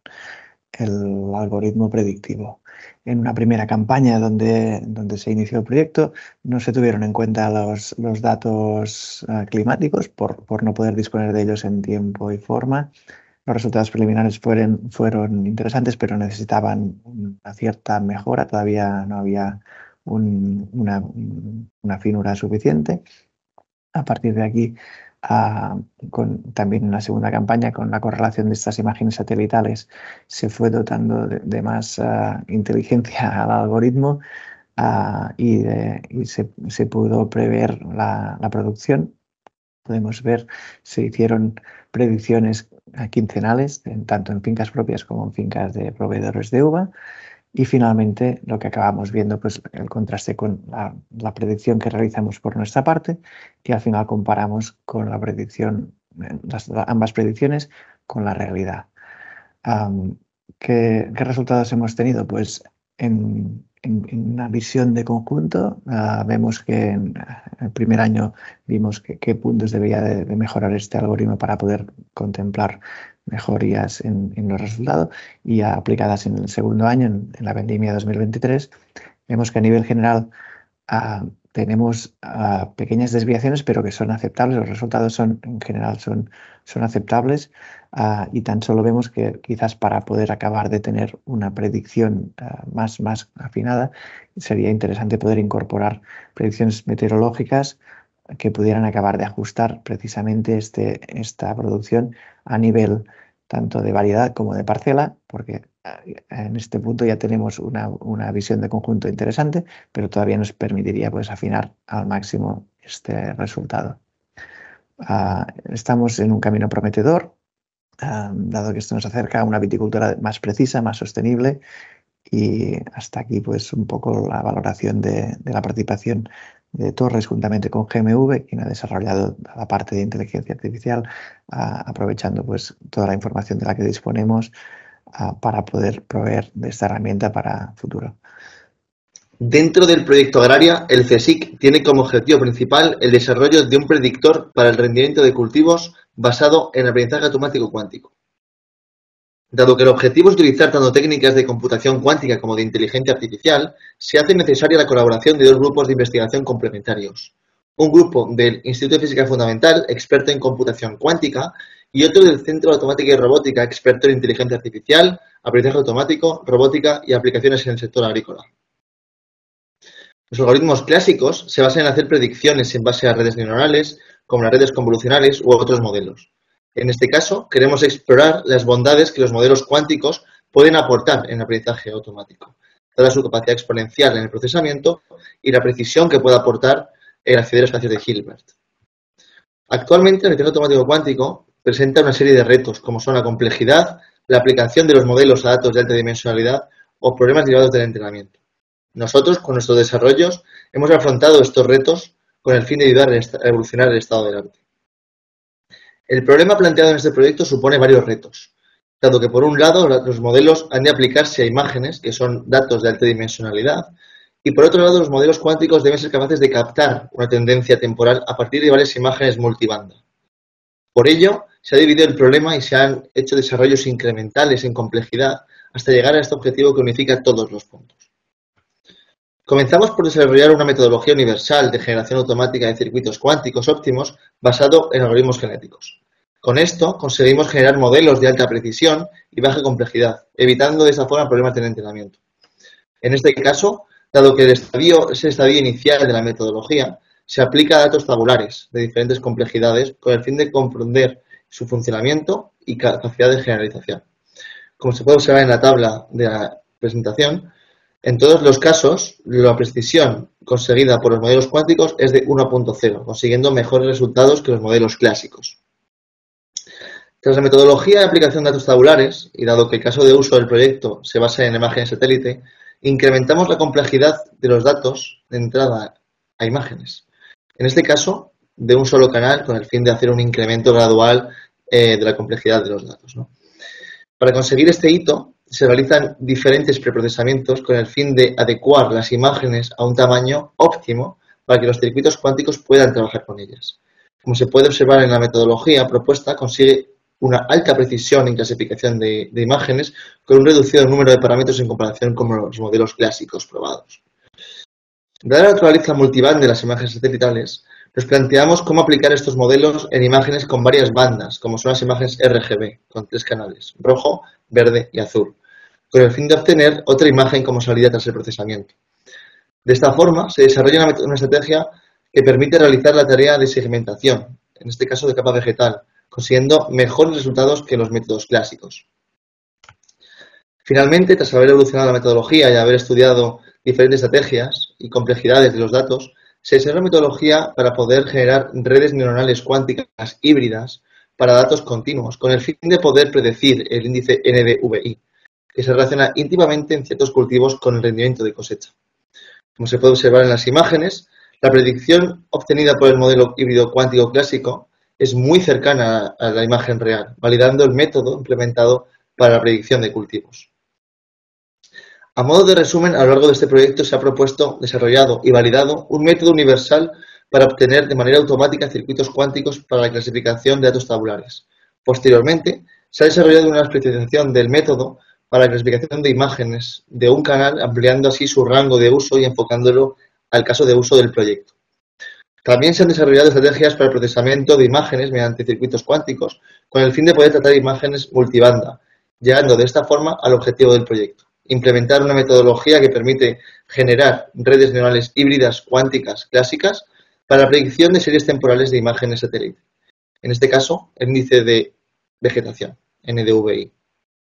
el algoritmo predictivo. En una primera campaña donde, donde se inició el proyecto no se tuvieron en cuenta los, los datos uh, climáticos por, por no poder disponer de ellos en tiempo y forma. Los resultados preliminares fueron, fueron interesantes, pero necesitaban una cierta mejora. Todavía no había un, una, una finura suficiente. A partir de aquí, Uh, con, también en la segunda campaña, con la correlación de estas imágenes satelitales, se fue dotando de, de más uh, inteligencia al algoritmo, uh, y, de, y se, se pudo prever la, la producción. Podemos ver, se hicieron predicciones quincenales, en, tanto en fincas propias como en fincas de proveedores de uva. Y finalmente lo que acabamos viendo, pues el contraste con la, la predicción que realizamos por nuestra parte, y al final comparamos con la predicción, las, ambas predicciones con la realidad. Um, ¿qué, ¿Qué resultados hemos tenido? Pues en, en, en una visión de conjunto, uh, vemos que en el primer año vimos que, qué puntos debía de, de mejorar este algoritmo para poder contemplar mejorías en, en los resultados, y ya aplicadas en el segundo año, en, en la vendimia dos mil veintitrés, vemos que a nivel general uh, tenemos uh, pequeñas desviaciones, pero que son aceptables. Los resultados son, en general son, son aceptables, uh, y tan solo vemos que quizás para poder acabar de tener una predicción uh, más, más afinada, sería interesante poder incorporar predicciones meteorológicas que pudieran acabar de ajustar precisamente este, esta producción a nivel tanto de variedad como de parcela, porque en este punto ya tenemos una, una visión de conjunto interesante, pero todavía nos permitiría pues, afinar al máximo este resultado. Uh, estamos en un camino prometedor, uh, dado que esto nos acerca a una viticultura más precisa, más sostenible, y hasta aquí pues un poco la valoración de, de la participación de Torres juntamente con G M V, quien ha desarrollado la parte de inteligencia artificial, uh, aprovechando pues toda la información de la que disponemos uh, para poder proveer de esta herramienta para futuro. Dentro del proyecto Agraria, el CSIC tiene como objetivo principal el desarrollo de un predictor para el rendimiento de cultivos basado en aprendizaje automático cuántico. Dado que el objetivo es utilizar tanto técnicas de computación cuántica como de inteligencia artificial, se hace necesaria la colaboración de dos grupos de investigación complementarios. Un grupo del Instituto de Física Fundamental, experto en computación cuántica, y otro del Centro de Automática y Robótica, experto en inteligencia artificial, aprendizaje automático, robótica y aplicaciones en el sector agrícola. Los algoritmos clásicos se basan en hacer predicciones en base a redes neuronales, como las redes convolucionales u otros modelos. En este caso, queremos explorar las bondades que los modelos cuánticos pueden aportar en el aprendizaje automático, dada su capacidad exponencial en el procesamiento y la precisión que puede aportar el acceder a espacios de Hilbert. Actualmente, el aprendizaje automático cuántico presenta una serie de retos, como son la complejidad, la aplicación de los modelos a datos de alta dimensionalidad o problemas derivados del entrenamiento. Nosotros, con nuestros desarrollos, hemos afrontado estos retos con el fin de ayudar a evolucionar el estado del arte. El problema planteado en este proyecto supone varios retos, dado que por un lado los modelos han de aplicarse a imágenes, que son datos de alta dimensionalidad, y por otro lado los modelos cuánticos deben ser capaces de captar una tendencia temporal a partir de varias imágenes multibanda. Por ello, se ha dividido el problema y se han hecho desarrollos incrementales en complejidad hasta llegar a este objetivo que unifica todos los puntos. Comenzamos por desarrollar una metodología universal de generación automática de circuitos cuánticos óptimos basado en algoritmos genéticos. Con esto conseguimos generar modelos de alta precisión y baja complejidad, evitando de esta forma problemas de entrenamiento. En este caso, dado que el estadio, ese estadio inicial de la metodología se aplica a datos tabulares de diferentes complejidades con el fin de comprender su funcionamiento y capacidad de generalización. Como se puede observar en la tabla de la presentación, en todos los casos, la precisión conseguida por los modelos cuánticos es de uno punto cero, consiguiendo mejores resultados que los modelos clásicos. Tras la metodología de aplicación de datos tabulares, y dado que el caso de uso del proyecto se basa en imágenes satélite, incrementamos la complejidad de los datos de entrada a imágenes. En este caso, de un solo canal, con el fin de hacer un incremento gradual eh, de la complejidad de los datos, ¿no? Para conseguir este hito, se realizan diferentes preprocesamientos con el fin de adecuar las imágenes a un tamaño óptimo para que los circuitos cuánticos puedan trabajar con ellas. Como se puede observar en la metodología propuesta, consigue una alta precisión en clasificación de, de imágenes con un reducido número de parámetros en comparación con los modelos clásicos probados. Dada la naturaleza multiband de las imágenes satelitales, nos planteamos cómo aplicar estos modelos en imágenes con varias bandas, como son las imágenes R G B, con tres canales, rojo, verde y azul, con el fin de obtener otra imagen como salida tras el procesamiento. De esta forma, se desarrolla una, una estrategia que permite realizar la tarea de segmentación, en este caso de capa vegetal, consiguiendo mejores resultados que los métodos clásicos. Finalmente, tras haber evolucionado la metodología y haber estudiado diferentes estrategias y complejidades de los datos, se desarrolla una metodología para poder generar redes neuronales cuánticas híbridas para datos continuos, con el fin de poder predecir el índice N D V I, que se relaciona íntimamente en ciertos cultivos con el rendimiento de cosecha. Como se puede observar en las imágenes, la predicción obtenida por el modelo híbrido cuántico clásico es muy cercana a la imagen real, validando el método implementado para la predicción de cultivos. A modo de resumen, a lo largo de este proyecto se ha propuesto, desarrollado y validado un método universal para obtener de manera automática circuitos cuánticos para la clasificación de datos tabulares. Posteriormente, se ha desarrollado una especialización del método para la clasificación de imágenes de un canal, ampliando así su rango de uso y enfocándolo al caso de uso del proyecto. También se han desarrollado estrategias para el procesamiento de imágenes mediante circuitos cuánticos, con el fin de poder tratar imágenes multibanda, llegando de esta forma al objetivo del proyecto: implementar una metodología que permite generar redes neuronales híbridas cuánticas clásicas para la predicción de series temporales de imágenes satélite. En este caso, el índice de vegetación, N D V I.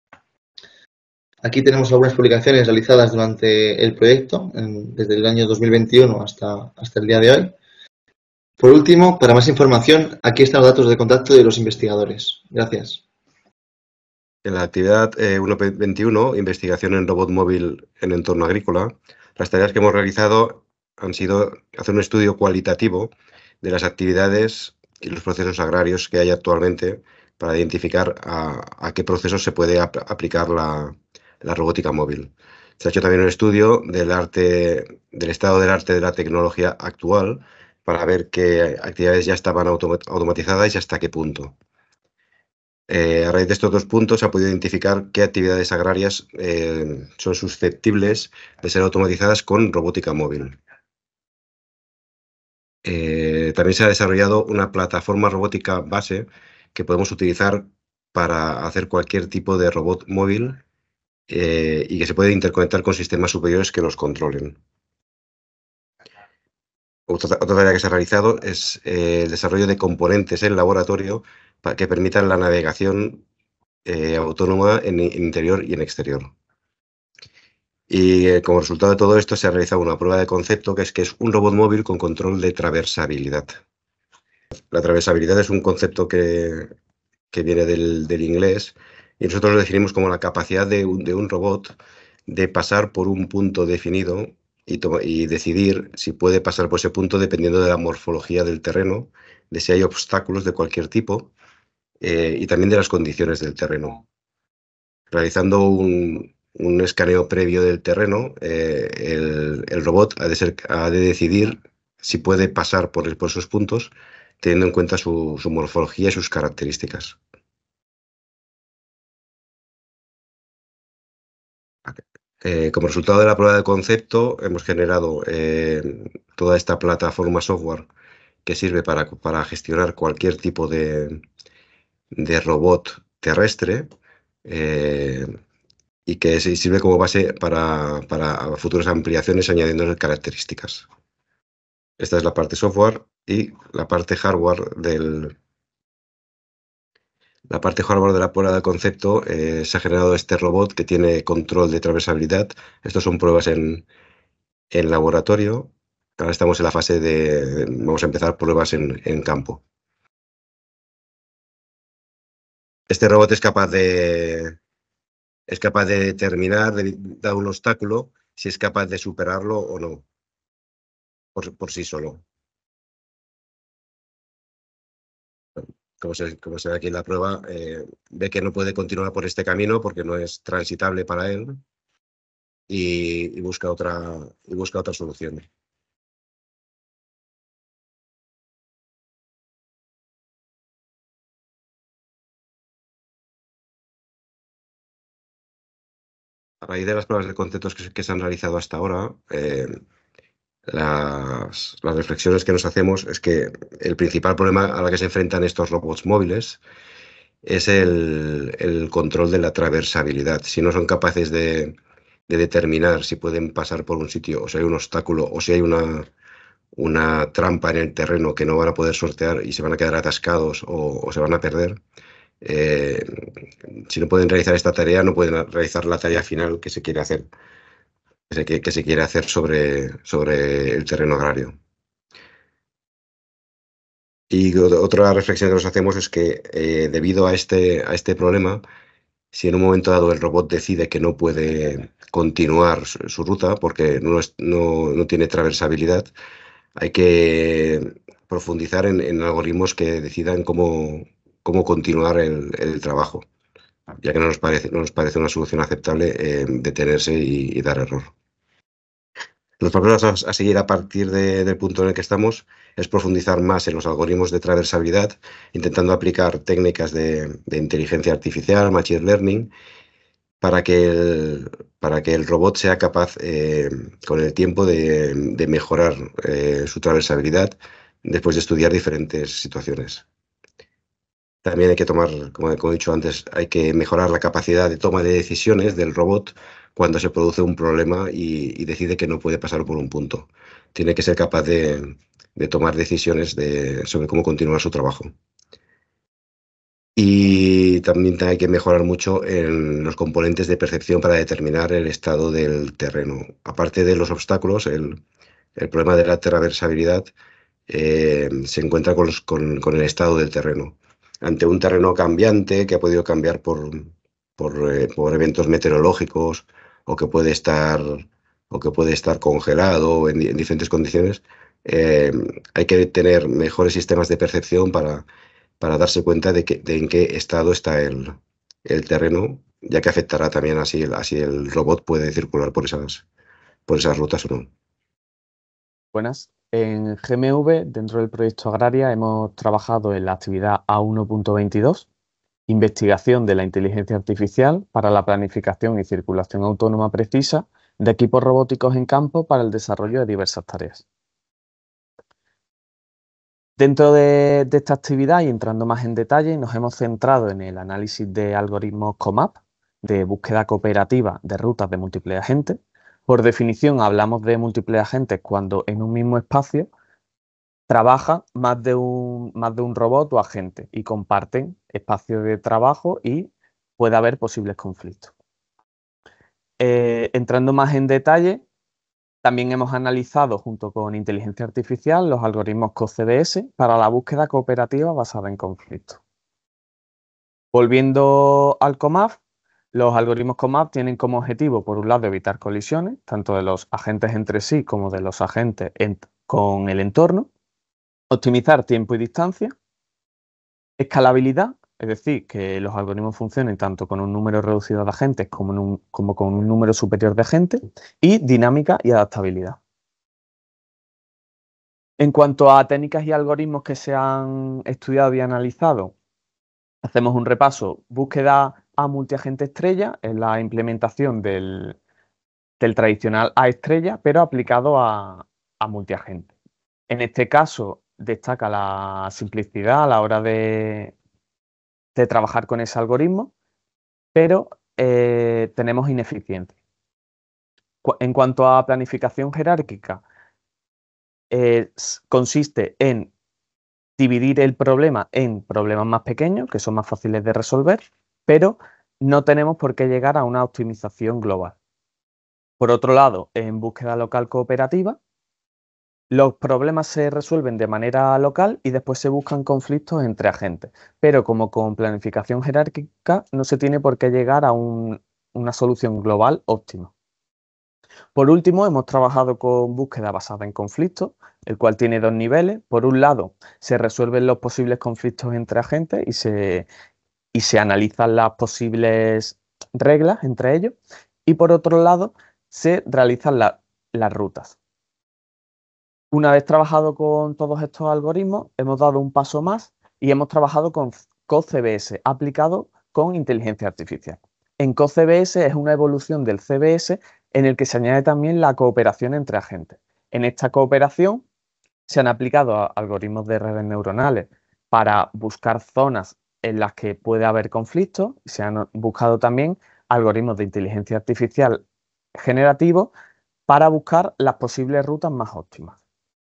Aquí tenemos algunas publicaciones realizadas durante el proyecto, en, desde el año dos mil veintiuno hasta, hasta el día de hoy. Por último, para más información, aquí están los datos de contacto de los investigadores. Gracias. En la actividad eh, uno punto veintiuno, investigación en robot móvil en entorno agrícola, las tareas que hemos realizado han sido hacer un estudio cualitativo de las actividades y los procesos agrarios que hay actualmente para identificar a, a qué procesos se puede ap aplicar la, la robótica móvil. Se ha hecho también un estudio del arte, del estado del arte de la tecnología actual para ver qué actividades ya estaban automatizadas y hasta qué punto. Eh, a raíz de estos dos puntos se ha podido identificar qué actividades agrarias eh, son susceptibles de ser automatizadas con robótica móvil. Eh, también se ha desarrollado una plataforma robótica base que podemos utilizar para hacer cualquier tipo de robot móvil eh, y que se puede interconectar con sistemas superiores que los controlen. Otra, otra tarea que se ha realizado es eh, el desarrollo de componentes en laboratorio para que permitan la navegación eh, autónoma en, en interior y en exterior. Y eh, como resultado de todo esto se ha realizado una prueba de concepto que es que es un robot móvil con control de traversabilidad. La traversabilidad es un concepto que, que viene del, del inglés y nosotros lo definimos como la capacidad de un, de un robot de pasar por un punto definido y, y decidir si puede pasar por ese punto dependiendo de la morfología del terreno, de si hay obstáculos de cualquier tipo eh, y también de las condiciones del terreno. Realizando un, un escaneo previo del terreno, eh, el, el robot ha de, ser, ha de decidir si puede pasar por, por esos puntos teniendo en cuenta su, su morfología y sus características. Eh, como resultado de la prueba de concepto, hemos generado eh, toda esta plataforma software que sirve para, para gestionar cualquier tipo de, de robot terrestre eh, y que sirve como base para, para futuras ampliaciones añadiendo características. Esta es la parte software y la parte hardware del, La parte hardware de la prueba de concepto, eh, se ha generado este robot que tiene control de traversabilidad. Estas son pruebas en, en laboratorio. Ahora estamos en la fase de, vamos a empezar pruebas en, en campo. Este robot es capaz de, es capaz de determinar, de dar un obstáculo, si es capaz de superarlo o no, por, por sí solo. Como se, como se ve aquí en la prueba, eh, ve que no puede continuar por este camino porque no es transitable para él y, y, busca, otra, y busca otra solución. A raíz de las pruebas de conceptos que, que se han realizado hasta ahora, eh, las, las reflexiones que nos hacemos es que el principal problema a la que se enfrentan estos robots móviles es el, el control de la traversabilidad. Si no son capaces de, de determinar si pueden pasar por un sitio o si hay un obstáculo o si hay una, una trampa en el terreno que no van a poder sortear y se van a quedar atascados o, o se van a perder, eh, si no pueden realizar esta tarea, no pueden realizar la tarea final que se quiere hacer, que se, que, que se quiere hacer sobre, sobre el terreno agrario. Y otra reflexión que nos hacemos es que eh, debido a este, a este problema, si en un momento dado el robot decide que no puede continuar su, su ruta porque no, es, no, no tiene traversabilidad, hay que profundizar en, en algoritmos que decidan cómo, cómo continuar el, el trabajo, ya que no nos parece, no nos parece una solución aceptable eh, detenerse y, y dar error. Los problemas a, a seguir a partir de, del punto en el que estamos es profundizar más en los algoritmos de traversabilidad, intentando aplicar técnicas de, de inteligencia artificial, machine learning, para que el, para que el robot sea capaz eh, con el tiempo de, de mejorar eh, su traversabilidad después de estudiar diferentes situaciones. También hay que tomar, como, como he dicho antes, hay que mejorar la capacidad de toma de decisiones del robot cuando se produce un problema y, y decide que no puede pasar por un punto. Tiene que ser capaz de, de tomar decisiones de, sobre cómo continuar su trabajo. Y también hay que mejorar mucho en los componentes de percepción para determinar el estado del terreno. Aparte de los obstáculos, el, el problema de la traversabilidad eh, se encuentra con, los, con, con el estado del terreno. Ante un terreno cambiante que ha podido cambiar por, por, eh, por eventos meteorológicos o que puede estar, o que puede estar congelado en, en diferentes condiciones, eh, hay que tener mejores sistemas de percepción para, para darse cuenta de, que, de en qué estado está el, el terreno, ya que afectará también así, así el robot puede circular por esas, por esas rutas o no. Buenas. En G M V, dentro del proyecto Agraria, hemos trabajado en la actividad A uno punto veintidós, investigación de la inteligencia artificial para la planificación y circulación autónoma precisa de equipos robóticos en campo para el desarrollo de diversas tareas. Dentro de, de esta actividad y entrando más en detalle, nos hemos centrado en el análisis de algoritmos COMAP, de búsqueda cooperativa de rutas de múltiples agentes. Por definición, hablamos de múltiples agentes cuando en un mismo espacio trabaja más de un, más de un robot o agente y comparten espacio de trabajo y puede haber posibles conflictos. Eh, entrando más en detalle, también hemos analizado junto con inteligencia artificial los algoritmos C O C D S para la búsqueda cooperativa basada en conflictos. Volviendo al COMAP, los algoritmos COMAP tienen como objetivo, por un lado, evitar colisiones, tanto de los agentes entre sí como de los agentes en, con el entorno, optimizar tiempo y distancia, escalabilidad, es decir, que los algoritmos funcionen tanto con un número reducido de agentes como, en un, como con un número superior de agentes, y dinámica y adaptabilidad. En cuanto a técnicas y algoritmos que se han estudiado y analizado, hacemos un repaso. Búsqueda a multiagente estrella es la implementación del, del tradicional A estrella, pero aplicado a, a multiagente. En este caso, destaca la simplicidad a la hora de, de trabajar con ese algoritmo, pero eh, tenemos ineficiencia. En cuanto a planificación jerárquica, eh, consiste en dividir el problema en problemas más pequeños, que son más fáciles de resolver, pero no tenemos por qué llegar a una optimización global. Por otro lado, en búsqueda local cooperativa, los problemas se resuelven de manera local y después se buscan conflictos entre agentes, pero como con planificación jerárquica no se tiene por qué llegar a un, una solución global óptima. Por último, hemos trabajado con búsqueda basada en conflictos, el cual tiene dos niveles. Por un lado, se resuelven los posibles conflictos entre agentes y se, y se analizan las posibles reglas entre ellos. Y por otro lado, se realizan la, las rutas. Una vez trabajado con todos estos algoritmos, hemos dado un paso más y hemos trabajado con C O C B S aplicado con inteligencia artificial. En C O C B S es una evolución del C B S en el que se añade también la cooperación entre agentes. En esta cooperación se han aplicado algoritmos de redes neuronales para buscar zonas en las que puede haber conflictos. Se han buscado también algoritmos de inteligencia artificial generativos para buscar las posibles rutas más óptimas.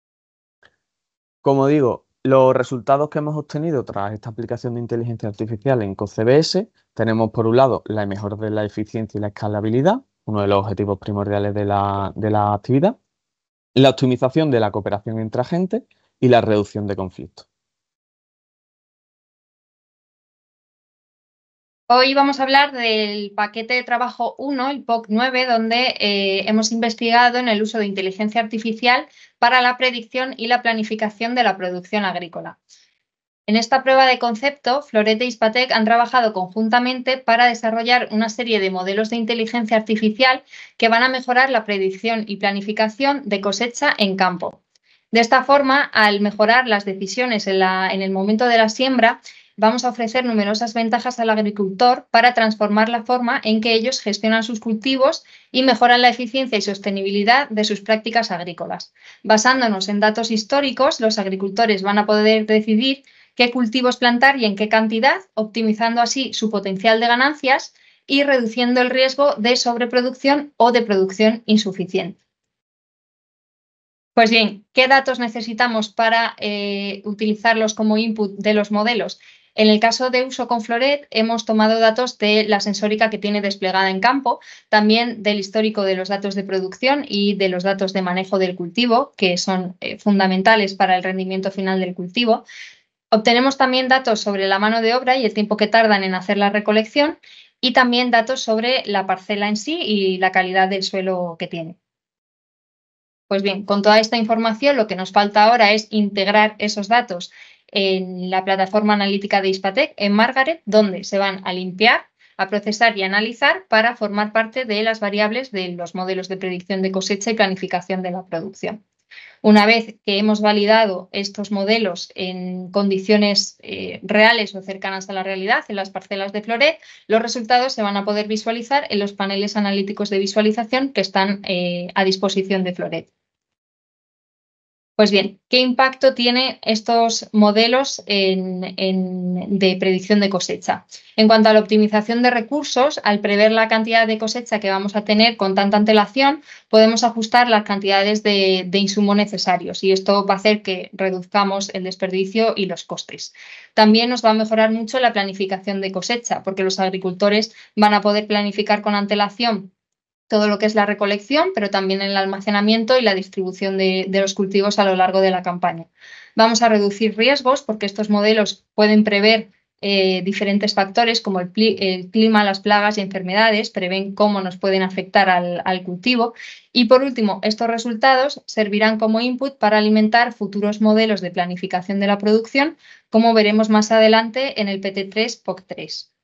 Como digo, los resultados que hemos obtenido tras esta aplicación de inteligencia artificial en C O C B S, tenemos por un lado la mejora de la eficiencia y la escalabilidad, uno de los objetivos primordiales de la, de la actividad, la optimización de la cooperación entre agentes y la reducción de conflictos. Hoy vamos a hablar del paquete de trabajo uno, el P O C nueve, donde eh, hemos investigado en el uso de inteligencia artificial para la predicción y la planificación de la producción agrícola. En esta prueba de concepto, Floret e Hispatec han trabajado conjuntamente para desarrollar una serie de modelos de inteligencia artificial que van a mejorar la predicción y planificación de cosecha en campo. De esta forma, al mejorar las decisiones en, la, en el momento de la siembra, vamos a ofrecer numerosas ventajas al agricultor para transformar la forma en que ellos gestionan sus cultivos y mejoran la eficiencia y sostenibilidad de sus prácticas agrícolas. Basándonos en datos históricos, los agricultores van a poder decidir qué cultivos plantar y en qué cantidad, optimizando así su potencial de ganancias y reduciendo el riesgo de sobreproducción o de producción insuficiente. Pues bien, ¿qué datos necesitamos para eh, utilizarlos como input de los modelos? En el caso de uso con Floret, hemos tomado datos de la sensórica que tiene desplegada en campo, también del histórico de los datos de producción y de los datos de manejo del cultivo, que son eh, fundamentales para el rendimiento final del cultivo. Obtenemos también datos sobre la mano de obra y el tiempo que tardan en hacer la recolección y también datos sobre la parcela en sí y la calidad del suelo que tiene. Pues bien, con toda esta información lo que nos falta ahora es integrar esos datos en la plataforma analítica de Hispatec, en Margaret, donde se van a limpiar, a procesar y analizar para formar parte de las variables de los modelos de predicción de cosecha y planificación de la producción. Una vez que hemos validado estos modelos en condiciones eh, reales o cercanas a la realidad, en las parcelas de Floret, los resultados se van a poder visualizar en los paneles analíticos de visualización que están eh, a disposición de Floret. Pues bien, ¿qué impacto tienen estos modelos en, en, de predicción de cosecha? En cuanto a la optimización de recursos, al prever la cantidad de cosecha que vamos a tener con tanta antelación, podemos ajustar las cantidades de, de insumo necesarios y esto va a hacer que reduzcamos el desperdicio y los costes. También nos va a mejorar mucho la planificación de cosecha, porque los agricultores van a poder planificar con antelación todo lo que es la recolección, pero también el almacenamiento y la distribución de, de los cultivos a lo largo de la campaña. Vamos a reducir riesgos porque estos modelos pueden prever eh, diferentes factores como el, el clima, las plagas y enfermedades, prevén cómo nos pueden afectar al, al cultivo. Y por último, estos resultados servirán como input para alimentar futuros modelos de planificación de la producción, como veremos más adelante en el P T tres P O C tres.